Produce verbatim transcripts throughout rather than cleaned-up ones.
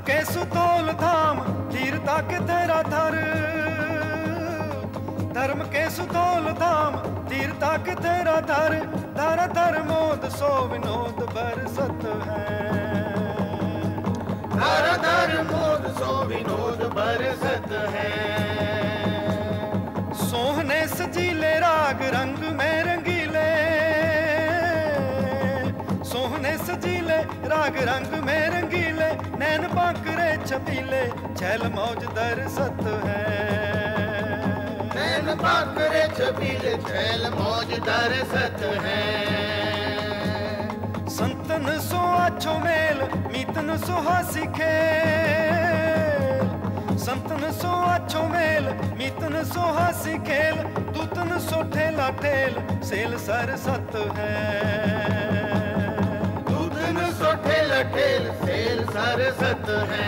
के सुतोल धाम तीरता के तेरा धर, धर्म के सुतोल धाम तीरता के तेरा धर, धर धर मोद सो विनोद बरसत है, धर धर मोद सो विनोद बरसत है। सोहने सजीले राग रंग में रंगीले, सोहने सजीले राग रंग में रंगीले, नैन पाकरे छबीले छैल मौज दरसत है, नैन पाकरे छबीले छैल मौज दरसत है। संतन सो आछो मेल मीतन सो हासी खेल, संतन सो आछो मेल मीतन सो हासी खेल, दूतन सो ठेला ठेल सेल सरसत है, दूतन सो ठेला ठेल सेल सरसत है।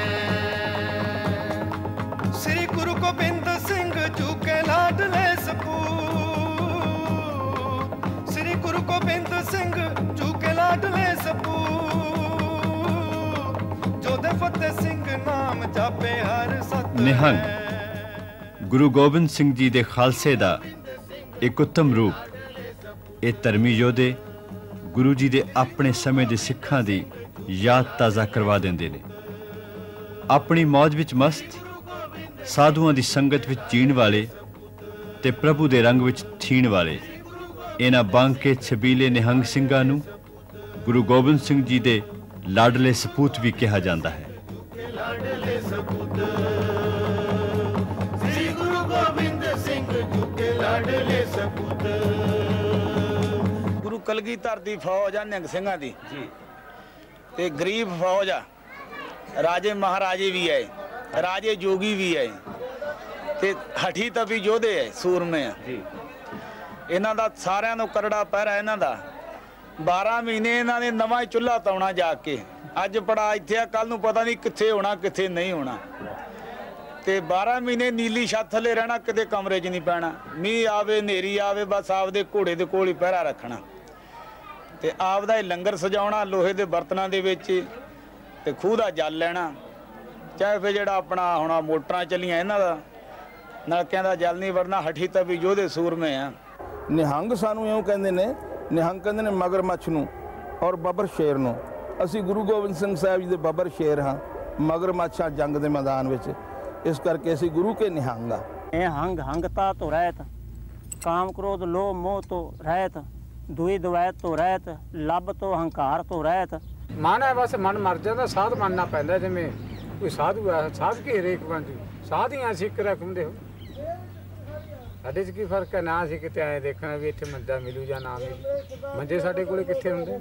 श्री गुरु गोबिंद सिंह जू के लाडले सपूत, श्री गुरु गोबिंद सिंह जू के लाडले सपूत, जोधे फतेह सिंह नाम जापे हर सत। निहंग गुरु गोबिंद सिंह जी दे खालसे दा एक उत्तम रूप। ये धर्मी योधे गुरु जी दे अपने समय दे सिखां दी याद ताज़ा करवा देंदे ने। अपनी मौज विच मस्त साधुआं दी संगत विच जीण वाले ते प्रभु दे रंग विच थीण वाले इन्हां बांके छबीले निहंग ਸਿੰਘਾਂ ਨੂੰ गुरु गोबिंद सिंह जी दे लाडले सपूत भी कहा जाता है। गुरु कलगीधर दी फौज आ निहंग ਸਿੰਘਾਂ दी ते गरीब फौज आ, राजे महाराजे भी है, राजे जोगी भी है ते हठी तपी योधे है, सूरमे है। इन्हां दा सारिਆਂ ਨੂੰ करड़ा पहरा इन्हां दा। बारह महीने इन्हां ने नवां चुल्हा ताउणा जाके, अज पड़ा इत्थे कल नूं पता नहीं कित्थे होना कित्थे नहीं होना, ते बारह महीने नीली छत थले रहना, किते कमरे च नहीं पैना, मींह आवे नेरी आवे बस आपदे घोड़े दे कोल ही पहरा रखना, ते आपदा ही लंगर सजाउणा लोहे दे बर्तनां दे विच, ते खूह दा जल लैना, चाहे फिर जिहड़ा अपना हुण मोटरां चलियां इन्हां दा नलकिਆਂ ਦਾ जल नहीं वड़ना। हठी तपी योधे सूरमे आ। निहंग सानू इउं कहंदे ने, निहंग कहंदे ने मगरमच्छ नूं और बबर शेर नूं। असीं गुरु गोबिंद सिंह साहिब जी दे बबर शेर हाँ, मगरमच्छ आ जंग दे मैदान विच, इस करके असीं गुरु के निहंग आ। ए हंग हंगता तो रहत, काम क्रोध लोभ मोह तो रहत, दुई दुवैत तो रहत, लब तो हंकार तो रहत। मन है बस मन मर जाता, साध मनना पैंदा। जिवें कोई साधु है, साध के हरेक बंद साध ही असीं एक रकम दे हो, ਸਾਡੇ 'ਚ ਕੀ ਫਰਕ ਹੈ। ਨਾ ਅਸੀਂ ਕਿਤੇ ਆਏ ਦੇਖਣਾ ਵੀ ਇੱਥੇ ਮੰਜਾ ਮਿਲੂ ਜਾਂ ਨਾ ਮਿਲੂ, ਮੰਜੇ ਸਾਡੇ ਕੋਲੇ ਕਿੱਥੇ ਹੁੰਦੇ,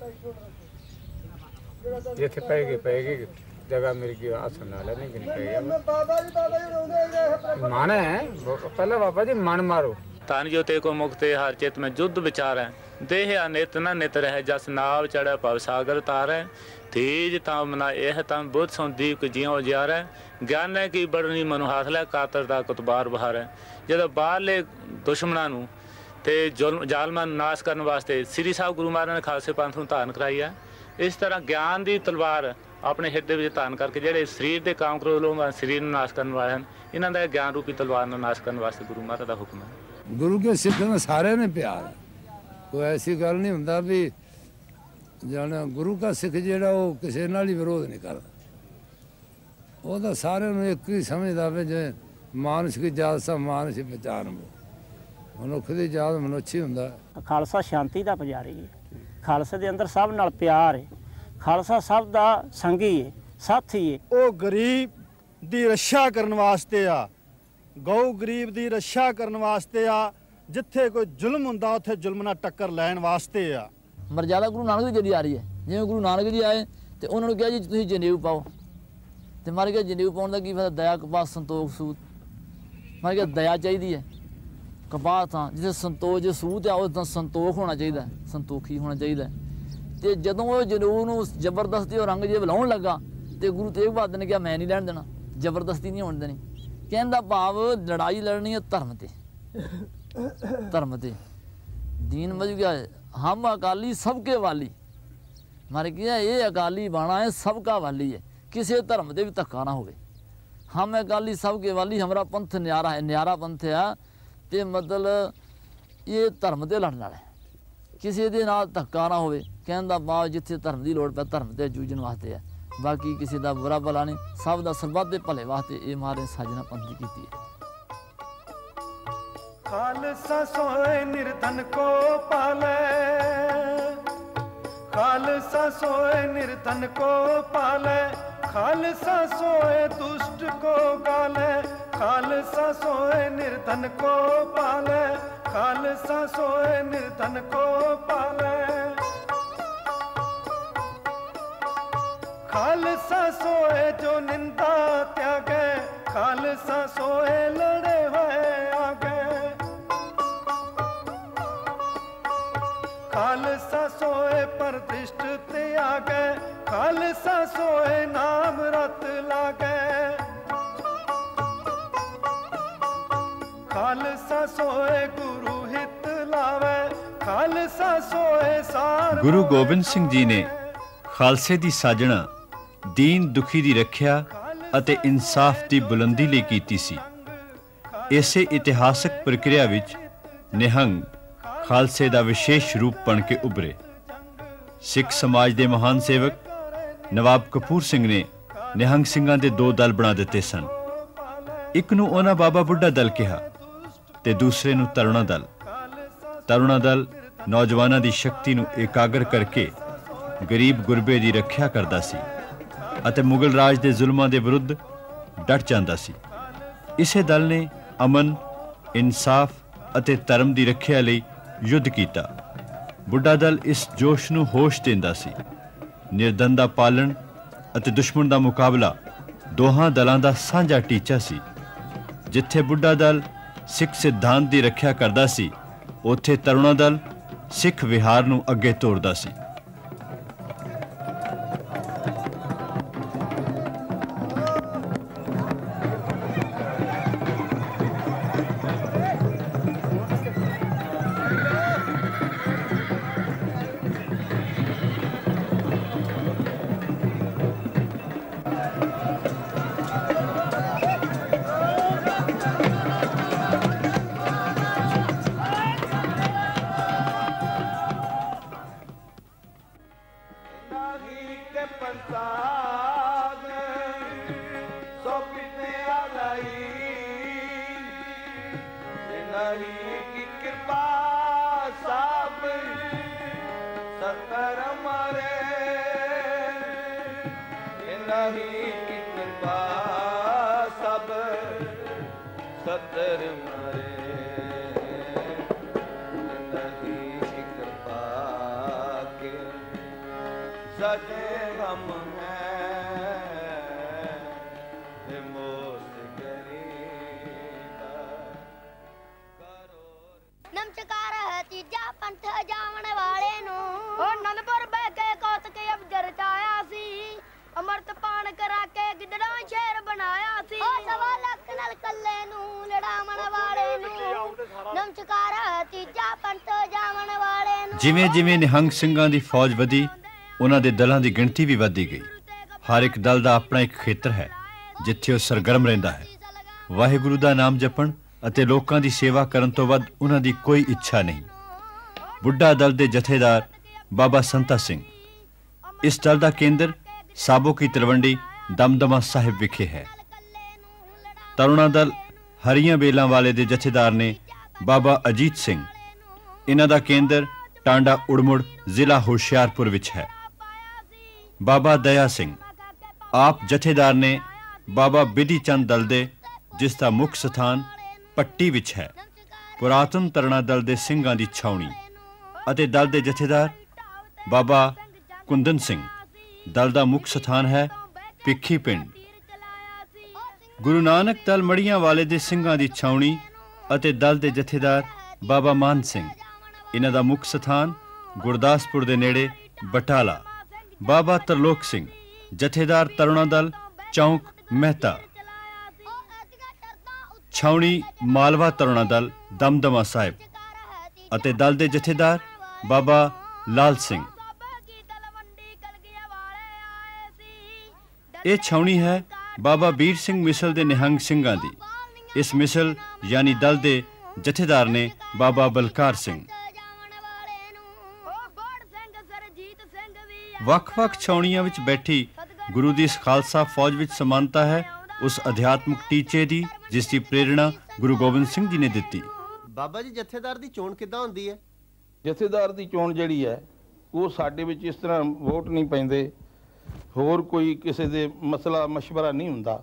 ਜਿੱਥੇ ਪਏਗੇ ਪਏਗੇ, ਜਗ੍ਹਾ ਮਿਲ ਗਈ ਆਸਣ ਨਾਲ ਨਹੀਂ ਕਿ ਨਹੀਂ ਪਏਗਾ। ਮਨ ਹੈ ਪਹਿਲਾਂ ਬਾਬਾ ਜੀ ਮਨ ਮਾਰੋ। ਧਨ ਜੋ ਤੇ ਕੋ ਮੁਕਤੇ ਹਰ ਚਿਤ ਮੈਂ ਜੁੱਧ ਵਿਚਾਰੈ, ਦੇਹ ਅਨਿਤ ਨ ਨਿਤ ਰਹਿ, ਜਸ ਨਾਵ ਚੜ੍ਹੈ ਭਵ ਸਾਗਰ ਤਾਰੈ, ਤੀਜ ਤਾਂ ਮਨਾ ਇਹ ਤਾਂ ਬੁੱਧ ਸੋ ਦੀਪ ਜਿਉ ਜਿਆਰੈ, ਗਿਆਨ ਹੈ ਕਿ ਬੜਨੀ ਮਨੁ ਹਾਥ ਲੈ, ਕਾਤਰ ਦਾ ਕੁਤਬਾਰ ਬਹਾਰੈ। ਜਦੋਂ ਬਾਹਰਲੇ ਦੁਸ਼ਮਣਾਂ ਨੂੰ ਤੇ ਜ਼ੁਲਮ ਜ਼ਾਲਮਾਂ ਨੂੰ ਨਾਸ਼ ਕਰਨ ਵਾਸਤੇ ਸ੍ਰੀ ਸਾਹਿਬ ਗੁਰੂ ਮਹਾਰਾਜ ਨੇ ਖਾਲਸੇ ਪੰਥ ਨੂੰ ਧਾਰਨ ਕਰਾਈ ਹੈ। ਇਸ ਤਰ੍ਹਾਂ ਗਿਆਨ ਦੀ ਤਲਵਾਰ ਆਪਣੇ ਹਿਰਦੇ ਵਿੱਚ ਧਾਰਨ ਕਰਕੇ ਜਿਹੜੇ ਸਰੀਰ ਦੇ ਕਾਮ ਕ੍ਰੋਧ ਲੋਭ ਸਰੀਰ ਨੂੰ ਨਾਸ਼ ਕਰਨ ਵਾਲੇ ਹਨ, ਇਹਨਾਂ ਦਾ ਗਿਆਨ ਰੂਪੀ ਤਲਵਾਰ ਨਾਲ ਨਾਸ਼ ਕਰਨ ਵਾਸਤੇ ਗੁਰੂ ਮਹਾਰਾਜ ਦਾ ਹੁਕਮ ਹੈ। ਗੁਰੂ ਕੇ ਸਿੱਖਾਂ ਨਾਲ ਸਾਰਿਆਂ ਨੇ ਪਿਆਰ, ਕੋਈ ਐਸੀ ਗੱਲ ਨਹੀਂ ਹੁੰਦਾ ਵੀ ਜਾਣਾ ਗੁਰੂ ਦਾ ਸਿੱਖ ਜਿਹੜਾ ਉਹ ਕਿਸੇ ਨਾਲ ਹੀ ਵਿਰੋਧ ਨਹੀਂ ਕਰਦਾ, ਉਹ ਤਾਂ ਸਾਰਿਆਂ ਨੂੰ ਇੱਕ ਹੀ ਸਮਝਦਾ ਵੀ ਜੇ ਮਾਨਸਿਕ ਜਾਤ ਸਭ ਮਾਨਸਿਕ ਵਿਚਾਰ ਮਨੁੱਖ ਦੀ ਜਾਤ ਮਨੁੱਖੀ ਹੁੰਦਾ। ਖਾਲਸਾ ਸ਼ਾਂਤੀ ਦਾ ਪੁਜਾਰੀ ਹੈ, ਖਾਲਸੇ ਦੇ ਅੰਦਰ ਸਭ ਨਾਲ ਪਿਆਰ ਹੈ, ਖਾਲਸਾ ਸਭ ਦਾ ਸੰਗੀ ਹੈ, ਸਾਥੀ ਹੈ। ਉਹ ਗਰੀਬ ਦੀ ਰੱਖਿਆ ਕਰਨ ਵਾਸਤੇ ਆ, ਗਊ ਗਰੀਬ ਦੀ ਰੱਖਿਆ ਕਰਨ ਵਾਸਤੇ ਆ, ਜਿੱਥੇ ਕੋਈ ਜ਼ੁਲਮ ਹੁੰਦਾ ਉੱਥੇ ਜ਼ੁਲਮ ਨਾਲ ਟੱਕਰ ਲੈਣ ਵਾਸਤੇ ਆ। ਮਰਜ਼ਾਦਾ ਗੁਰੂ ਨਾਨਕ ਦੀ ਜਿਹੜੀ ਆ ਰਹੀ ਹੈ, ਜਿਵੇਂ ਗੁਰੂ ਨਾਨਕ ਜੀ ਆਏ ਤੇ ਉਹਨਾਂ ਨੂੰ ਕਿਹਾ ਜੀ ਤੁਸੀਂ ਜਨੇਊ ਪਾਓ, ਤੇ ਮਰ ਗਿਆ ਜਨੇਊ ਪਾਉਣ ਦਾ ਕੀ ਫਾਇਦਾ, ਦਇਆ ਕਪਾਹ ਸੰਤੋਖ ਸੂਤ, ਮਰ ਗਿਆ ਦਇਆ ਚਾਹੀਦੀ ਹੈ। ਕਪਾਹ ਤਾਂ ਜਿੱਥੇ ਸੰਤੋਖ ਜੇ ਸੂਤ ਆ ਉਹ ਤਾਂ ਸੰਤੋਖ ਹੋਣਾ ਚਾਹੀਦਾ, ਸੰਤੋਖੀ ਹੋਣਾ ਚਾਹੀਦਾ। ਤੇ ਜਦੋਂ ਉਹ ਜਨੇਊ ਨੂੰ ਜ਼ਬਰਦਸਤੀ ਉਹ ਰੰਗ ਜੇ ਲਾਉਣ ਲੱਗਾ ਤੇ ਗੁਰੂ ਤੇਗ ਬਹਾਦਰ ਨੇ ਕਿਹਾ ਮੈਂ ਨਹੀਂ ਲੈਣ ਦੇਣਾ, ਜ਼ਬਰਦਸਤੀ ਨਹੀਂ ਹੋਣ ਦੇਣੀ। ਕਹਿਣ ਦਾ ਭਾਵ ਲੜਾਈ ਲੜਨੀ ਹੈ ਧਰਮ ਤੇ, ਧਰਮ ਤੇ दीन मच गया। हम अकाली सबके वाली, हमारे क्या ये अकाली बाणा है सबका वाली है, किसी धर्म दे भी धक्का ना होवे। हम गाली सब के वाली हमारा पंथ न्यारा है, न्यारा पंथ है ते मतलब ये धर्म दे लड़न वाला है, किसी दे नाल धक्का ना होवे। कहण दा भाव जिथे धर्म की लोड़ पै धर्म ते जूझण वास्ते है, बाकी किसी का बुरा भला नहीं, सब का सरबत दे भले वास्ते ये महाराज साजना पंथ की कीती है। खालसा सोए निर्धन को पाले, खालसा सोए निर्धन को पाले, खालसा सोए दुष्ट को गाले, खालसा सोए निर्धन को पाले, खालसा सोए निर्धन को पाले, खालसा सोए जो निंदा त्यागे, खालसा सोए लड़े हुए आगे, खालसा सोए परदिष्ट त्यागे, खालसा सोए नाम रत लागे, खालसा सोए गुरु हित लावे, खालसा सोए सार। गुरु गोबिंद सिंह जी ने खालसे ਦੀ ਸਾਜਣਾ ਦੀਨ ਦੁਖੀ ਦੀ ਰੱਖਿਆ ਅਤੇ ਇਨਸਾਫ ਦੀ ਬੁਲੰਦੀ ਲਈ ਕੀਤੀ ਸੀ। ਇਸੇ ਇਤਿਹਾਸਕ ਪ੍ਰਕਿਰਿਆ ਵਿੱਚ ਨਿਹੰਗ ਖਾਲਸੇ ਦਾ ਵਿਸ਼ੇਸ਼ ਰੂਪ ਬਣ ਕੇ ਉੱਭਰੇ। ਸਿੱਖ ਸਮਾਜ ਦੇ ਮਹਾਨ ਸੇਵਕ ਨਵਾਬ ਕਪੂਰ ਸਿੰਘ ਨੇ ਨਿਹੰਗ ਸਿੰਘਾਂ ਦੇ ਦੋ ਦਲ ਬਣਾ ਦਿੱਤੇ ਸਨ। ਇੱਕ ਨੂੰ ਉਹਨਾਂ ਬਾਬਾ ਬੁੱਢਾ ਦਲ ਕਿਹਾ ਤੇ ਦੂਸਰੇ ਨੂੰ ਤਰੁਣਾ ਦਲ। ਤਰੁਣਾ ਦਲ ਨੌਜਵਾਨਾਂ ਦੀ ਸ਼ਕਤੀ ਨੂੰ ਇਕਾਗਰ ਕਰਕੇ ਗਰੀਬ ਗੁਰਬੇ ਦੀ ਰੱਖਿਆ ਕਰਦਾ ਸੀ ਅਤੇ ਮੁਗਲ ਰਾਜ ਦੇ ਜ਼ੁਲਮਾਂ ਦੇ ਵਿਰੁੱਧ ਡਟ ਜਾਂਦਾ ਸੀ। ਇਸੇ ਦਲ ਨੇ ਅਮਨ, ਇਨਸਾਫ ਅਤੇ ਧਰਮ ਦੀ ਰੱਖਿਆ ਲਈ ਯੁੱਧ ਕੀਤਾ। ਬੁੱਢਾ ਦਲ ਇਸ ਜੋਸ਼ ਨੂੰ ਹੋਸ਼ ਦਿੰਦਾ ਸੀ। ਨਿਰਦਨ ਦਾ ਪਾਲਣ ਅਤੇ ਦੁਸ਼ਮਣ ਦਾ ਮੁਕਾਬਲਾ ਦੋਹਾਂ ਦਲਾਂ ਦਾ ਸਾਂਝਾ ਟੀਚਾ ਸੀ। ਜਿੱਥੇ ਬੁੱਢਾ ਦਲ ਸਿੱਖ ਸਿਧਾਂਤ ਦੀ ਰੱਖਿਆ ਕਰਦਾ ਸੀ, ਉੱਥੇ ਤਰੁਣਾ ਦਲ ਸਿੱਖ ਵਿਹਾਰ ਨੂੰ ਅੱਗੇ ਤੋਰਦਾ ਸੀ। ਜਿਵੇਂ ਜਿਵੇਂ ਨਿਹੰਗ ਸਿੰਘਾਂ ਦੀ ਫੌਜ ਵਧੀ, ਉਹਨਾਂ ਦੇ ਦਲਾਂ ਦੀ ਗਿਣਤੀ ਵੀ ਵੱਧਦੀ ਗਈ। ਹਰ ਇੱਕ ਦਲ ਦਾ ਆਪਣਾ ਇੱਕ ਖੇਤਰ ਹੈ ਜਿੱਥੇ ਉਹ ਸਰਗਰਮ ਰਹਿੰਦਾ ਹੈ। ਵਾਹਿਗੁਰੂ ਦਾ ਨਾਮ ਜਪਣ ਅਤੇ ਲੋਕਾਂ ਦੀ ਸੇਵਾ ਕਰਨ ਤੋਂ ਵੱਧ ਉਹਨਾਂ ਦੀ ਕੋਈ ਇੱਛਾ ਨਹੀਂ। ਬੁੱਢਾ ਦਲ ਦੇ ਜਥੇਦਾਰ ਬਾਬਾ ਸੰਤਾ ਸਿੰਘ। ਇਸ ਦਲ ਦਾ ਕੇਂਦਰ ਸਾਬੋ ਕੀ ਤਲਵੰਡੀ ਦਮਦਮਾ ਸਾਹਿਬ ਵਿਖੇ ਹੈ। ਤਰੁਣਾ ਦਲ ਹਰੀਆਂ ਬੇਲਾਂ ਵਾਲੇ ਦੇ ਜਥੇਦਾਰ ਨੇ ਬਾਬਾ ਅਜੀਤ ਸਿੰਘ। ਇਹਨਾਂ ਦਾ ਕੇਂਦਰ ਟਾਂਡਾ ਉੜਮੁੜ ਜ਼ਿਲ੍ਹਾ ਹੁਸ਼ਿਆਰਪੁਰ ਵਿੱਚ ਹੈ। ਬਾਬਾ ਦਇਆ ਸਿੰਘ ਆਪ ਜਥੇਦਾਰ ਨੇ ਬਾਬਾ ਬਿਧੀ ਚੰਦ ਦਲ ਦੇ, ਜਿਸ ਦਾ ਮੁੱਖ ਸਥਾਨ ਪੱਟੀ ਵਿੱਚ ਹੈ। ਪੁਰਾਤਨ ਤਰੁਣਾ ਦਲ ਦੇ ਸਿੰਘਾਂ ਦੀ ਛਾਉਣੀ ਅਤੇ ਦਲ ਦੇ ਜਥੇਦਾਰ ਬਾਬਾ ਕੁੰਦਨ ਸਿੰਘ। ਦਲ ਦਾ ਮੁੱਖ ਸਥਾਨ ਹੈ ਪਿੱਖੀ ਪਿੰਡ। ਗੁਰੂ ਨਾਨਕ ਦਲ ਮੜੀਆਂ ਵਾਲੇ ਦੇ ਸਿੰਘਾਂ ਦੀ ਛਾਉਣੀ ਅਤੇ ਦਲ ਦੇ ਜਥੇਦਾਰ ਬਾਬਾ ਮਾਨ ਸਿੰਘ। ਇਹਨਾਂ ਦਾ ਮੁੱਖ ਸਥਾਨ ਗੁਰਦਾਸਪੁਰ ਦੇ ਨੇੜੇ ਬਟਾਲਾ। ਬਾਬਾ ਤਰਲੋਕ ਸਿੰਘ ਜਥੇਦਾਰ ਤਰੁਣਾ ਦਲ ਚੌਂਕ ਮਹਿਤਾ। ਛਾਉਣੀ ਮਾਲਵਾ ਤਰੁਣਾ ਦਲ ਦਮਦਮਾ ਸਾਹਿਬ ਅਤੇ ਦਲ ਦੇ ਜਥੇਦਾਰ ਬਾਬਾ ਲਾਲ ਸਿੰਘ। ਇਹ ਛਾਉਣੀ ਹੈ ਬਾਬਾ ਵੀਰ ਸਿੰਘ ਮਿਸਲ ਦੇ ਨਿਹੰਗ ਸਿੰਘਾਂ ਦੀ। ਇਸ ਮਿਸਲ ਯਾਨੀ ਦਲ ਦੇ ਜਥੇਦਾਰ ਨੇ ਬਾਬਾ ਬਲਕਾਰ ਸਿੰਘ। ਵੱਖ-ਵੱਖ ਛਾਉਣੀਆਂ ਵਿੱਚ ਬੈਠੀ ਗੁਰੂ ਦੀ ਇਸ ਖਾਲਸਾ ਫੌਜ ਵਿੱਚ ਸਮਾਨਤਾ ਹੈ ਉਸ ਅਧਿਆਤਮਿਕ ਟੀਚੇ ਦੀ ਜਿਸ ਦੀ ਪ੍ਰੇਰਣਾ ਗੁਰੂ ਗੋਬਿੰਦ ਸਿੰਘ ਜੀ ਨੇ ਦਿੱਤੀ। ਬਾਬਾ ਜੀ ਜਥੇਦਾਰ ਦੀ ਚੋਣ ਕਿੱਦਾਂ ਹੁੰਦੀ ਹੈ? ਜਥੇਦਾਰ ਦੀ ਚੋਣ ਜਿਹੜੀ ਹੈ ਉਹ ਸਾਡੇ ਵਿੱਚ ਇਸ ਤਰ੍ਹਾਂ ਵੋਟ ਨਹੀਂ ਪੈਂਦੇ, ਹੋਰ ਕੋਈ ਕਿਸੇ ਦੇ ਮਸਲਾ ਮਸ਼ਵਰਾ ਨਹੀਂ ਹੁੰਦਾ।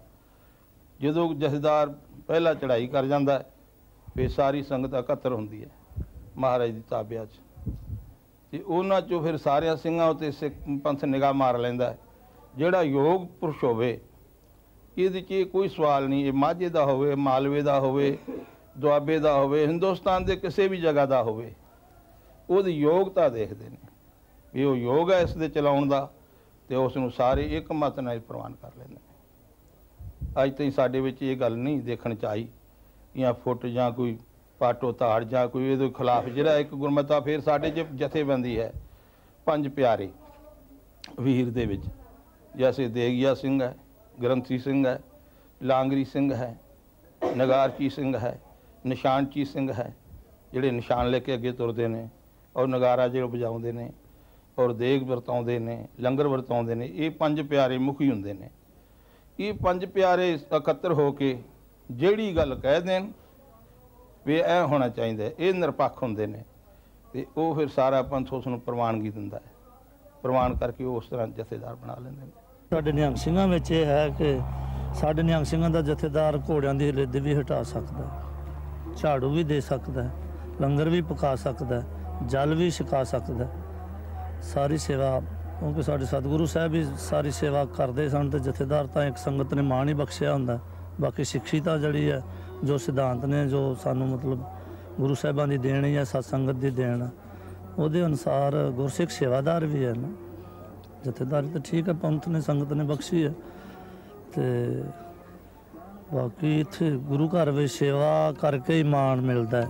ਜਦੋਂ ਜਥੇਦਾਰ ਪਹਿਲਾ ਚੜ੍ਹਾਈ ਕਰ ਜਾਂਦਾ ਫਿਰ ਸਾਰੀ ਸੰਗਤ ਇਕੱਤਰ ਹੁੰਦੀ ਹੈ ਮਹਾਰਾਜ ਦੀ ਤਾਬਿਆ 'ਚ, ਅਤੇ ਉਹਨਾਂ 'ਚੋਂ ਫਿਰ ਸਾਰਿਆਂ ਸਿੰਘਾਂ ਉੱਤੇ ਸਿੱਖ ਪੰਥ ਨਿਗਾਹ ਮਾਰ ਲੈਂਦਾ। ਜਿਹੜਾ ਯੋਗ ਪੁਰਸ਼ ਹੋਵੇ ਇਹਦੇ 'ਚ ਇਹ ਕੋਈ ਸਵਾਲ ਨਹੀਂ, ਇਹ ਮਾਝੇ ਦਾ ਹੋਵੇ, ਮਾਲਵੇ ਦਾ ਹੋਵੇ, ਦੁਆਬੇ ਦਾ ਹੋਵੇ, ਹਿੰਦੁਸਤਾਨ ਦੇ ਕਿਸੇ ਵੀ ਜਗ੍ਹਾ ਦਾ ਹੋਵੇ, ਉਹਦੀ ਯੋਗਤਾ ਦੇਖਦੇ ਨੇ ਵੀ ਉਹ ਯੋਗ ਹੈ ਇਸ ਦੇ ਚਲਾਉਣ ਦਾ, ਅਤੇ ਉਸ ਨੂੰ ਸਾਰੇ ਇੱਕ ਮਤ ਨਾਲ ਪ੍ਰਵਾਨ ਕਰ ਲੈਂਦੇ ਨੇ। ਅੱਜ ਤਾਈਂ ਸਾਡੇ ਵਿੱਚ ਇਹ ਗੱਲ ਨਹੀਂ ਦੇਖਣ 'ਚ ਆਈ ਜਾਂ ਫੁੱਟ ਜਾਂ ਕੋਈ ਪਾਟੋ ਧਾੜ ਜਾਂ ਕੋਈ ਇਹਦੇ ਖਿਲਾਫ। ਜਿਹੜਾ ਇੱਕ ਗੁਰਮਤਾ ਫਿਰ ਸਾਡੇ 'ਚ ਜਥੇਬੰਦੀ ਹੈ ਪੰਜ ਪਿਆਰੇ ਵੀਰ ਦੇ ਵਿੱਚ, ਜੈਸੇ ਦੇਗੀਆ ਸਿੰਘ ਹੈ, ਗ੍ਰੰਥੀ ਸਿੰਘ ਹੈ, ਲਾਂਗਰੀ ਸਿੰਘ ਹੈ, ਨਗਾਰਚੀ ਸਿੰਘ ਹੈ, ਨਿਸ਼ਾਨਚੀ ਸਿੰਘ ਹੈ, ਜਿਹੜੇ ਨਿਸ਼ਾਨ ਲੈ ਕੇ ਅੱਗੇ ਤੁਰਦੇ ਨੇ ਔਰ ਨਗਾਰਾ ਜਿਹੜੇ ਵਜਾਉਂਦੇ ਨੇ ਔਰ ਦੇਗ ਵਰਤਾਉਂਦੇ ਨੇ, ਲੰਗਰ ਵਰਤਾਉਂਦੇ ਨੇ। ਇਹ ਪੰਜ ਪਿਆਰੇ ਮੁਖੀ ਹੁੰਦੇ ਨੇ। ਇਹ ਪੰਜ ਪਿਆਰੇ ਇਕੱਤਰ ਹੋ ਕੇ ਜਿਹੜੀ ਗੱਲ ਕਹਿ ਦੇਣ ਵੀ ਇਹ ਹੋਣਾ ਚਾਹੀਦਾ, ਇਹ ਨਿਰਪੱਖ ਹੁੰਦੇ ਨੇ, ਅਤੇ ਉਹ ਫਿਰ ਸਾਰਾ ਪੰਥ ਉਸ ਨੂੰ ਪ੍ਰਵਾਨਗੀ ਦਿੰਦਾ ਹੈ। ਪ੍ਰਵਾਨ ਕਰਕੇ ਉਹ ਉਸ ਤਰ੍ਹਾਂ ਜਥੇਦਾਰ ਬਣਾ ਲੈਂਦੇ ਨੇ। ਸਾਡੇ ਨਿਹੰਗ ਸਿੰਘਾਂ ਵਿੱਚ ਇਹ ਹੈ ਕਿ ਸਾਡੇ ਨਿਹੰਗ ਸਿੰਘਾਂ ਦਾ ਜਥੇਦਾਰ ਘੋੜਿਆਂ ਦੀ ਲਿੱਦ ਵੀ ਹਟਾ ਸਕਦਾ, ਝਾੜੂ ਵੀ ਦੇ ਸਕਦਾ, ਲੰਗਰ ਵੀ ਪਕਾ ਸਕਦਾ, ਜਲ ਵੀ ਛਕਾ ਸਕਦਾ, ਸਾਰੀ ਸੇਵਾ। ਕਿਉਂਕਿ ਸਾਡੇ ਸਤਿਗੁਰੂ ਸਾਹਿਬ ਵੀ ਸਾਰੀ ਸੇਵਾ ਕਰਦੇ ਸਨ, ਅਤੇ ਜਥੇਦਾਰ ਤਾਂ ਇੱਕ ਸੰਗਤ ਨੇ ਮਾਣ ਹੀ ਬਖਸ਼ਿਆ ਹੁੰਦਾ। ਬਾਕੀ ਸਿੱਖੀ ਤਾਂ ਜਿਹੜੀ ਹੈ ਜੋ ਸਿਧਾਂਤ ਨੇ, ਜੋ ਸਾਨੂੰ ਮਤਲਬ ਗੁਰੂ ਸਾਹਿਬਾਂ ਦੀ ਦੇਣ ਜਾਂ ਸਤ ਸੰਗਤ ਦੀ ਦੇਣ, ਉਹਦੇ ਅਨੁਸਾਰ ਗੁਰਸਿੱਖ ਸੇਵਾਦਾਰ ਵੀ ਹੈ ਨਾ। ਜਥੇਦਾਰੀ ਤਾਂ ਠੀਕ ਹੈ ਪੰਥ ਨੇ ਸੰਗਤ ਨੇ ਬਖਸ਼ੀ ਹੈ, ਅਤੇ ਬਾਕੀ ਇੱਥੇ ਗੁਰੂ ਘਰ ਵਿੱਚ ਸੇਵਾ ਕਰਕੇ ਹੀ ਮਾਣ ਮਿਲਦਾ ਹੈ।